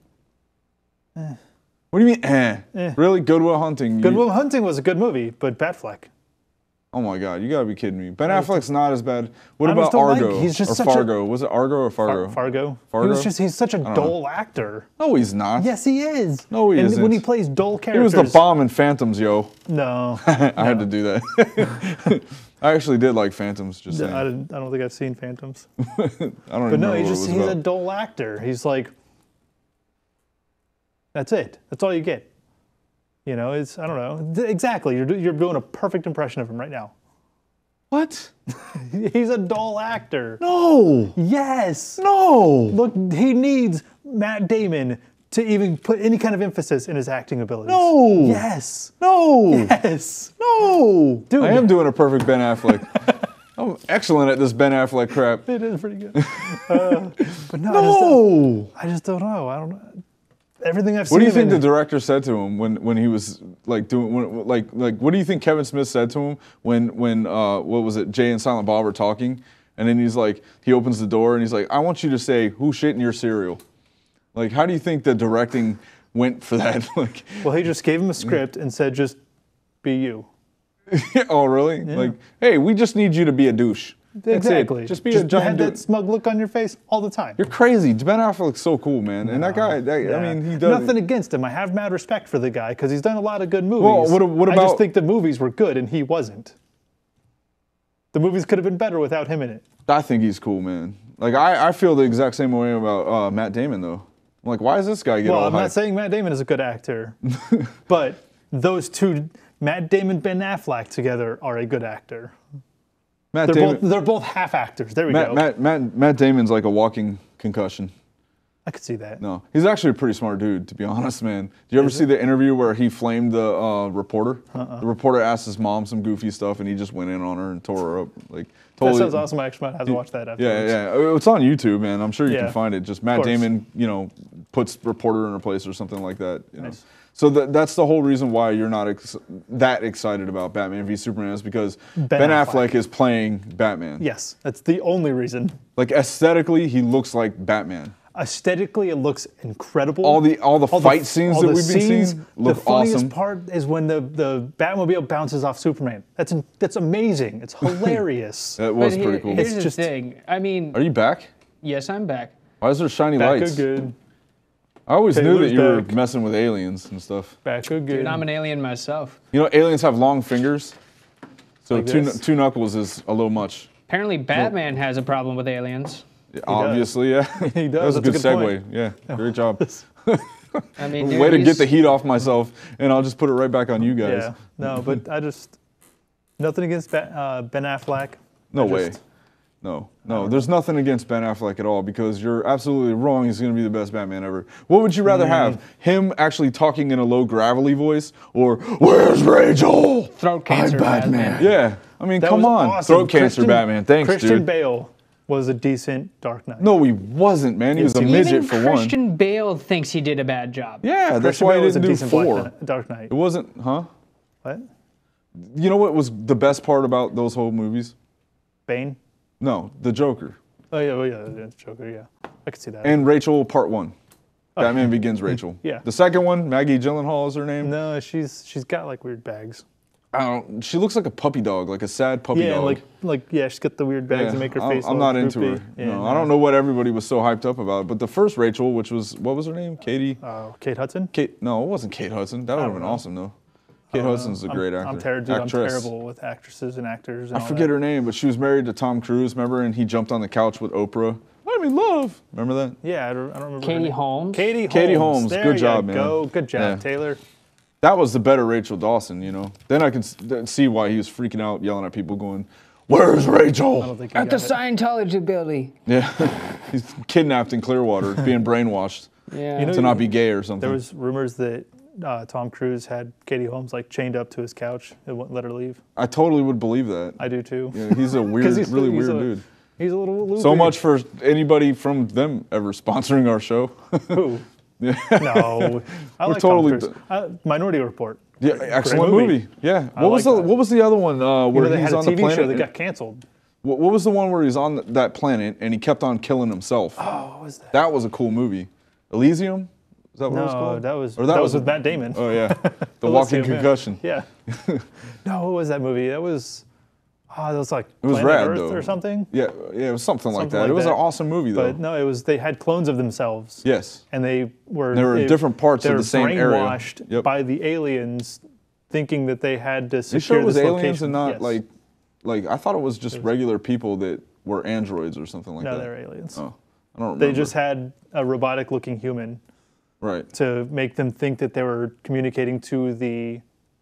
What do you mean, eh? Really? Good Will Hunting? Good Will Hunting was a good movie, but Batfleck. Oh my God, you gotta be kidding me. Ben Affleck's not as bad. What I just about don't like- Argo he's just or such a- Fargo? Was it Argo or Fargo? Fargo. Fargo? He's such a don't dull know. actor. No, he's not. Yes, he is. No, he and isn't. when he plays dull He characters. was the bomb in Phantoms, yo. No. I had to do that. I actually did like Phantoms, just saying. I don't think I've seen Phantoms. I don't even But no, remember he's what it was a about. dull actor. He's like, that's it. That's all you get. You know, it's, I don't know. Exactly. You're doing a perfect impression of him right now. What? He's a dull actor. No. Yes. No. Look, he needs Matt Damon to even put any kind of emphasis in his acting abilities. No. Yes. No. Yes. No. Dude. I am doing a perfect Ben Affleck. I'm excellent at this Ben Affleck crap. It is pretty good. But no, No. I just don't know. I don't know. Everything I've seen. What do you him think the in- director said to him when he was like doing like what do you think Kevin Smith said to him when what was it, Jay and Silent Bob are talking, and then he's like, he opens the door and he's like, I want you to say who shit in your cereal. Like, how do you think the directing went for that? Like, Well, he just gave him a script and said, just be you. oh really? Yeah. Like, hey, we just need you to be a douche. That's Exactly. it. Just be a have giant that douche. smug look on your face all the time. You're crazy. Ben Affleck's so cool, man. And that guy, I mean, he does. Nothing against him. I have mad respect for the guy because he's done a lot of good movies. Well, what I about- just think the movies were good and he wasn't. The movies could have been better without him in it. I think he's cool, man. Like, I feel the exact same way about Matt Damon, though. I'm like, why does this guy get Well, all I'm not hyped? saying Matt Damon is a good actor, but those two, Matt Damon, Ben Affleck together, are a good actor. Matt They're both half actors. There we go. Matt Damon's like a walking concussion. I could see that. No, he's actually a pretty smart dude, to be honest, man. Do you ever see the interview where he flamed the reporter? The reporter asked his mom some goofy stuff, and he just went in on her and tore her up. Like, totally. That sounds awesome. I actually might have to watch that afterwards. Yeah. It's on YouTube, man. I'm sure you Yeah. can find it. Just Matt course. Damon, puts reporter in her place or something like that. You know? Nice. So that's the whole reason why you're not that excited about Batman v Superman is because Ben Affleck is playing Batman. Yes, that's the only reason. Like, aesthetically, he looks like Batman. Aesthetically, it looks incredible. All the fight scenes that we've been seeing look The funniest awesome. part is when the Batmobile bounces off Superman. That's amazing. It's hilarious. That was But pretty cool. Here's It's the just- thing. I mean, Are you back? yes, I'm back. Why is there shiny Back lights? good. I always knew that Taylor's you were back. messing with aliens and stuff. Back good. Dude, I'm an alien myself. You know, aliens have long fingers. So Like two this? two knuckles is a little much. Apparently, Batman has a problem with aliens. Obviously, yeah. He does. That was a good That's a good segue. point. Yeah, great job. I mean, Way to dude, get the he's- heat off myself, and I'll just put it right back on you guys. Yeah. No, but I just nothing against Ben Affleck. No I way. just- No. There's nothing against Ben Affleck at all because you're absolutely wrong. He's going to be the best Batman ever. What would you rather have? Him actually talking in a low gravelly voice or, where's Rachel? Throat cancer Batman. Yeah. I mean, That come was on. awesome. Throat cancer Batman. Thanks, Christian dude. Bale was a decent Dark Knight. No, he wasn't, man. He was a Even midget Even for one. Christian Bale thinks he did a bad job. Yeah, that's Christian why Bale he was a didn't do decent 4. Dark Knight. It wasn't, huh? What? You know what was the best part about those whole movies? Bane? No, the Joker. Oh yeah, Joker. Yeah, I could see that. And Rachel, part 1. Batman Begins Rachel. Yeah. The second one, Maggie Gyllenhaal is her name. No, she's got like weird bags. I don't. She looks like a puppy dog, like a sad puppy Yeah, dog. yeah, she's got the weird bags that make her face. I'm all not into droopy. her. Yeah, No, I don't know what everybody was so hyped up about. But the first Rachel, which was what was her name? Katie. Kate Hudson. No, it wasn't Kate Hudson. That would have been awesome though. Kate Hudson's a great actor. I'm Actress. terrible with actresses and actors. And I all forget that. her name, but she was married to Tom Cruise. Remember? And he jumped on the couch with Oprah. I'm in love. Remember that? Yeah, I don't remember. her Katie name. Holmes. Katie Holmes. There Good you job, man. go. Good job, Yeah. Taylor. That was the better Rachel Dawson, you know. Then I could see why he was freaking out, yelling at people, going, "Where's Rachel?" I don't think At the Scientology building. Yeah, he's kidnapped in Clearwater, being brainwashed Yeah. to not be gay or something. There was rumors that Tom Cruise had Katie Holmes like chained up to his couch and wouldn't let her leave. I totally would believe that. I do too. Yeah, he's a weird, really weird dude. He's a little loopy. So much for anybody from them ever sponsoring our show. Who? Yeah. No, I We're like totally Tom Cruise. Minority Report. Yeah, Great excellent movie. Yeah. I What was like the that. What was the other one where They he's had a on the TV planet? show that got canceled. What was the one where he's on that planet and he kept on killing himself? Oh, what was that? That was a cool movie. Elysium? Is that what it was No, called? that was Or that was with Matt Damon. Oh yeah, the Walking Elysium, yeah. Concussion. Yeah. No, what was that movie? That was it was like It was Planet rad Earth though. or something. Yeah, it was something like Something that. like It was that. an awesome movie though. But no, they had clones of themselves. Yes. And they were in different parts of the same area. brainwashed by the aliens, thinking that they had to You secure sure it was this aliens location. and not Yes. like I thought it was just regular people that were androids or something like No, that. they're aliens. Oh, I don't remember. They just had a robotic-looking human, right, to make them think that they were communicating to the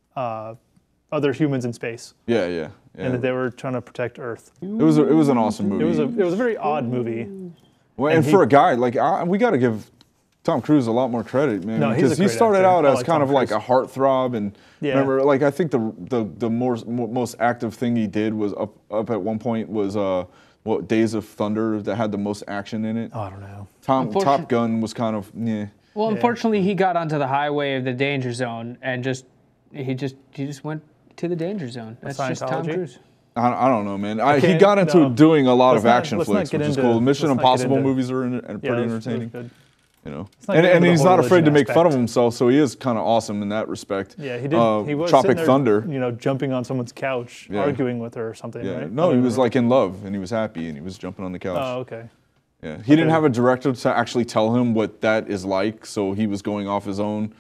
other humans in space. Yeah. And that they were trying to protect Earth. It was an awesome movie. It was a very odd movie. Well, and for a guy like we got to give Tom Cruise a lot more credit, man. No, he's a because he great started actor. out I as like kind Tom of like Cruise. a heartthrob, and Yeah. remember, like I think the most active thing he did was up at one point was Days of Thunder that had the most action in it. Oh, I don't know. Top Gun was kind of yeah. Well, unfortunately, he got onto the highway of the danger zone and he just went to the danger zone. That's just Tom Scientology? Cruise. I don't know, man. He Okay, got into no. doing a lot Let's of not- action let's not flicks, get which is into- cool. Mission let's not get Impossible into- movies are pretty Yeah, those entertaining. good. You know, Let's not and get into the he's whole not afraid to religion make fun of aspect. himself, so he is kind of awesome in that respect. Yeah, he did. He was Tropic sitting there, Thunder. you know, jumping on someone's couch, Yeah. arguing with her or something, Yeah, right? no, he was like in love and he was happy and he was jumping on the couch. Oh, okay. Yeah, he didn't have a director to actually tell him what that is like, so he was going off his own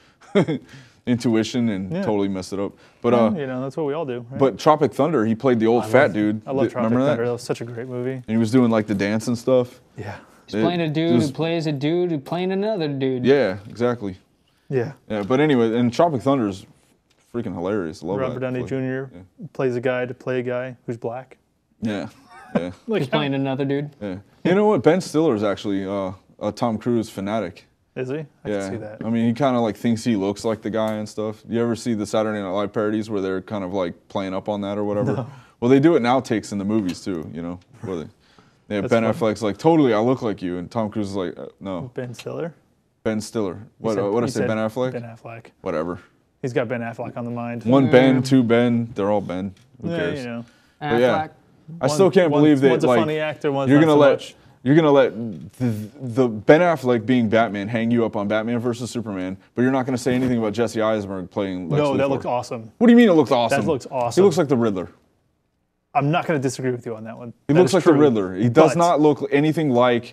intuition and Yeah. totally messed it up. But Well, you know, that's what we all do. Right? but Tropic Thunder, he played the old fat dude. I love Tropic Remember Thunder. that? That was such a great movie. And he was doing like the dance and stuff. Yeah. He's playing a dude who plays a dude who playing another dude. Yeah, exactly. Yeah. Yeah, but anyway, and Tropic Thunder is freaking hilarious. Love Robert that Downey flick. Jr. plays a guy to play a guy who's black. Yeah, yeah. He's playing another dude. Yeah. You know what? Ben Stiller is actually a Tom Cruise fanatic. Is he? I Yeah. can see that. I mean, he kind of like thinks he looks like the guy and stuff. You ever see the Saturday Night Live parodies where they're kind of like playing up on that or whatever? No. Well, they do it in outtakes in the movies too, you know. Where they have That's Ben funny. Affleck's like, totally, I look like you. And Tom Cruise is like, no. Ben Stiller? Ben Stiller. What said- did I he say, said Ben Affleck? Ben Affleck. Whatever. He's got Ben Affleck on the mind. One Ben, two Ben, they're all Ben. Who Yeah, cares? you know. But yeah, Affleck. I still can't believe that One's a like funny actor, one's you're not gonna so let much. you're gonna let the Ben Affleck being Batman hang you up on Batman versus Superman, but you're not gonna say anything about Jesse Eisenberg playing Lex No, that Luthor. looks awesome. What do you mean it looks awesome? That looks awesome. He looks like the Riddler. I'm not going to disagree with you on that one. He That looks is like true. the Riddler. He does But not look anything like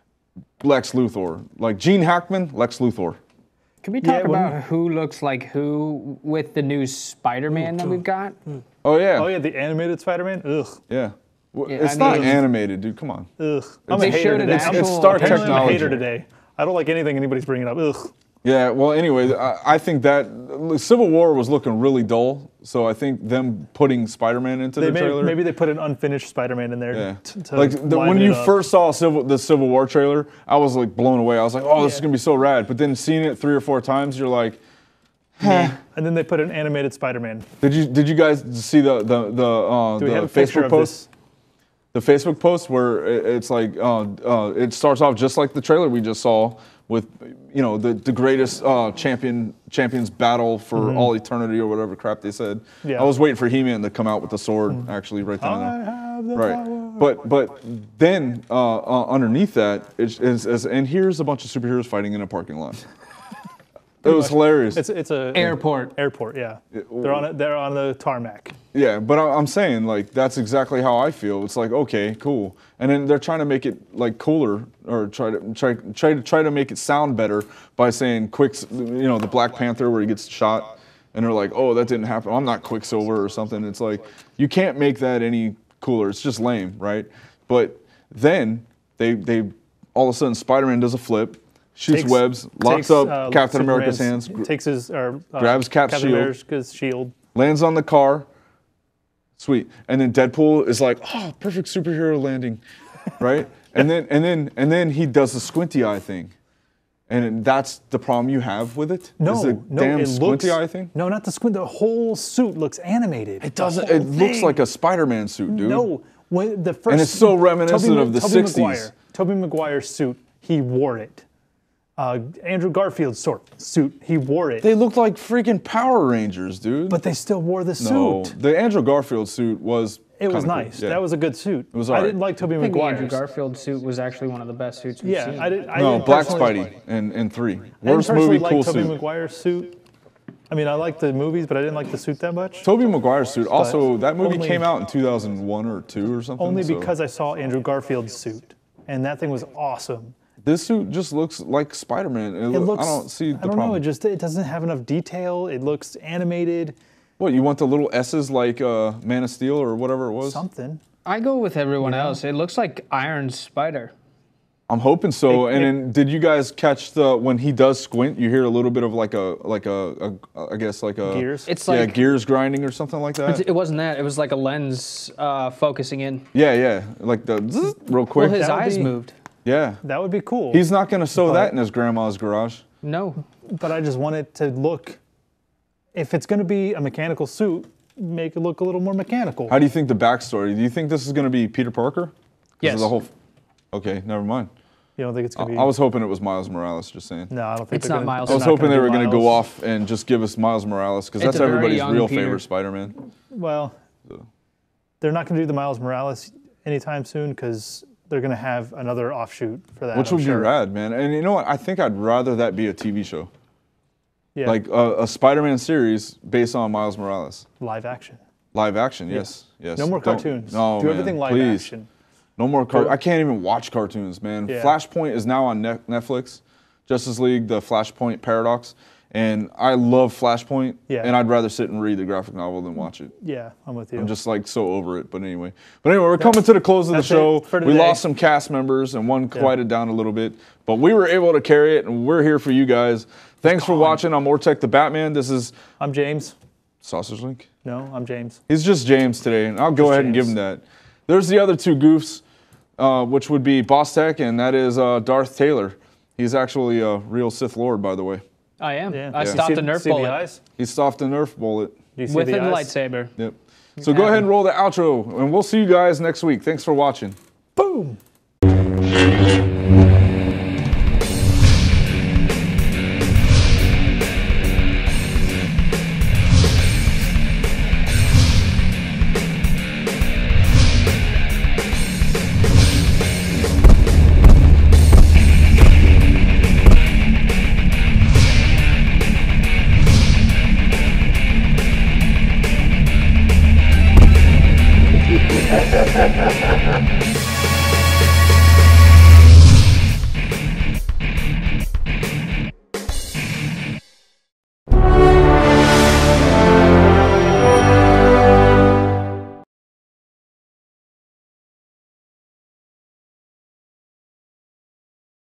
Lex Luthor. Like Gene Hackman, Lex Luthor. Can we talk Yeah, when- about who looks like who with the new Spider-Man that we've got? Oh yeah. Oh yeah, the animated Spider-Man. Ugh. Yeah. Well, Yeah, it's I not mean- animated, dude. Come on. Ugh. I'm They a hater showed an today. actual- It's Stark Apparently I'm a technology. hater today. I don't like anything anybody's bringing up. Ugh. Yeah, well, anyway, I think that Civil War was looking really dull, so I think them putting Spider-Man into the trailer. Maybe they put an unfinished Spider-Man in there. Yeah. To Like when liven you it up. first saw the Civil War trailer, I was like blown away. I was like, "Oh, this is gonna be so rad!" But then seeing it 3 or 4 times, you're like, and then they put an animated Spider-Man. "Did you guys see the Do we have a picture Facebook of post?" this? The Facebook post where it's like it starts off just like the trailer we just saw with the greatest champions battle for all eternity or whatever crap they said. Yeah. I was waiting for He-Man to come out with the sword actually right then and there. have the Right, but then underneath that is and here's a bunch of superheroes fighting in a parking lot. It was hilarious. It's a Airport. Airport, yeah. They're on the tarmac. Yeah, but I'm saying like that's exactly how I feel. It's like okay, cool, and then they're trying to make it like cooler or try to make it sound better by saying the Black Panther where he gets shot, and they're like, oh, that didn't happen. I'm not Quicksilver or something. It's like you can't make that any cooler. It's just lame, right? But then they all of a sudden Spider-Man does a flip. Shoots Takes- webs, locks takes, up Captain America's Superman's- hands, Takes his grabs Cap's Captain shield. America's shield. lands on the car. Sweet. And then Deadpool is like, oh, perfect superhero landing, right? and then he does the squinty eye thing, and that's the problem you have with it. Is No, the no, damn it squinty looks, eye thing. No, not the squint. The whole suit looks animated. It doesn't. It looks like a Spider-Man suit, dude. No, when the first And it's so reminiscent of the Tobey 60s. Maguire, Tobey Maguire's suit, he wore it. Andrew Garfield's suit, he wore it. They look like freaking Power Rangers, dude. But they still wore the no, suit. the Andrew Garfield suit was. It was kinda cool. nice. Yeah. That was a good suit. It was I alright. didn't like Tobey I think the Andrew Maguire's. Garfield suit was actually one of the best suits we've seen. Yeah, I No, didn't Black personally- Spidey in 3. I didn't Worst personally movie, like cool Tobey suit. Maguire's suit. I mean, I like the movies, but I didn't like the suit that much. Tobey Maguire's suit. Also, that movie only- came out in 2001 or 2 or something. Only so- because I saw Andrew Garfield's suit, and that thing was awesome. This suit just looks like Spider-Man. It looks. I don't see the I don't problem. know. It doesn't have enough detail. It looks animated. What, you want the little S's like Man of Steel or whatever it was? Something. I go with everyone else. It looks like Iron Spider. I'm hoping so. And then, did you guys catch when he does squint? You hear a little bit of like a I guess like a gears. It's yeah, like gears grinding or something like that. it wasn't that. It was like a lens focusing in. Yeah, like the zzz, real quick. Well, his That would eyes be- moved. Yeah, That would be cool. he's not gonna sew that in his grandma's garage. No. But I just want it to look. If it's going to be a mechanical suit, make it look a little more mechanical. How do you think the backstory? Do you think this is gonna be Peter Parker? 'Cause of Yes. The whole. Okay, never mind. You don't think it's going to be? I was hoping it was Miles Morales. Just saying. No, I don't think It's they're not gonna, Miles. I was they're not hoping they do were going to go Miles. off and just give us Miles Morales because It's that's a very everybody's young real Peter. favorite Spider-Man. Well, they're not going to do the Miles Morales anytime soon because they're going to have another offshoot for that. Which I'm would sure. be rad, man. And you know what? I think I'd rather that be a TV show. Yeah, Like a Spider-Man series based on Miles Morales. live action. Live action, yes. No more Don't- cartoons. No, do man, everything live please. action. No more I can't even watch cartoons, man. Yeah. Flashpoint is now on Netflix. Justice League, the Flashpoint Paradox. And I love Flashpoint. Yeah. And I'd rather sit and read the graphic novel than watch it. Yeah, I'm with you. I'm just like so over it. But anyway, we're coming to the close of the That's show. it for We today. lost some cast members and one quieted down a little bit, but we were able to carry it, and we're here for you guys. Thanks for watching. I'm Ortec the Batman. This is I'm James. Sausage Link. No, I'm James. He's just James today, and I'll go ahead and give him that. There's the other two goofs, which would be Boss Tech, and that is Darth Taylor. He's actually a real Sith Lord, by the way. I am. Yeah. I You stopped see- a Nerf see the bullet eyes? He stopped a Nerf bullet. Do you see with the a eyes? lightsaber. Yep. So go ahead and roll the outro, and we'll see you guys next week. Thanks for watching. Boom.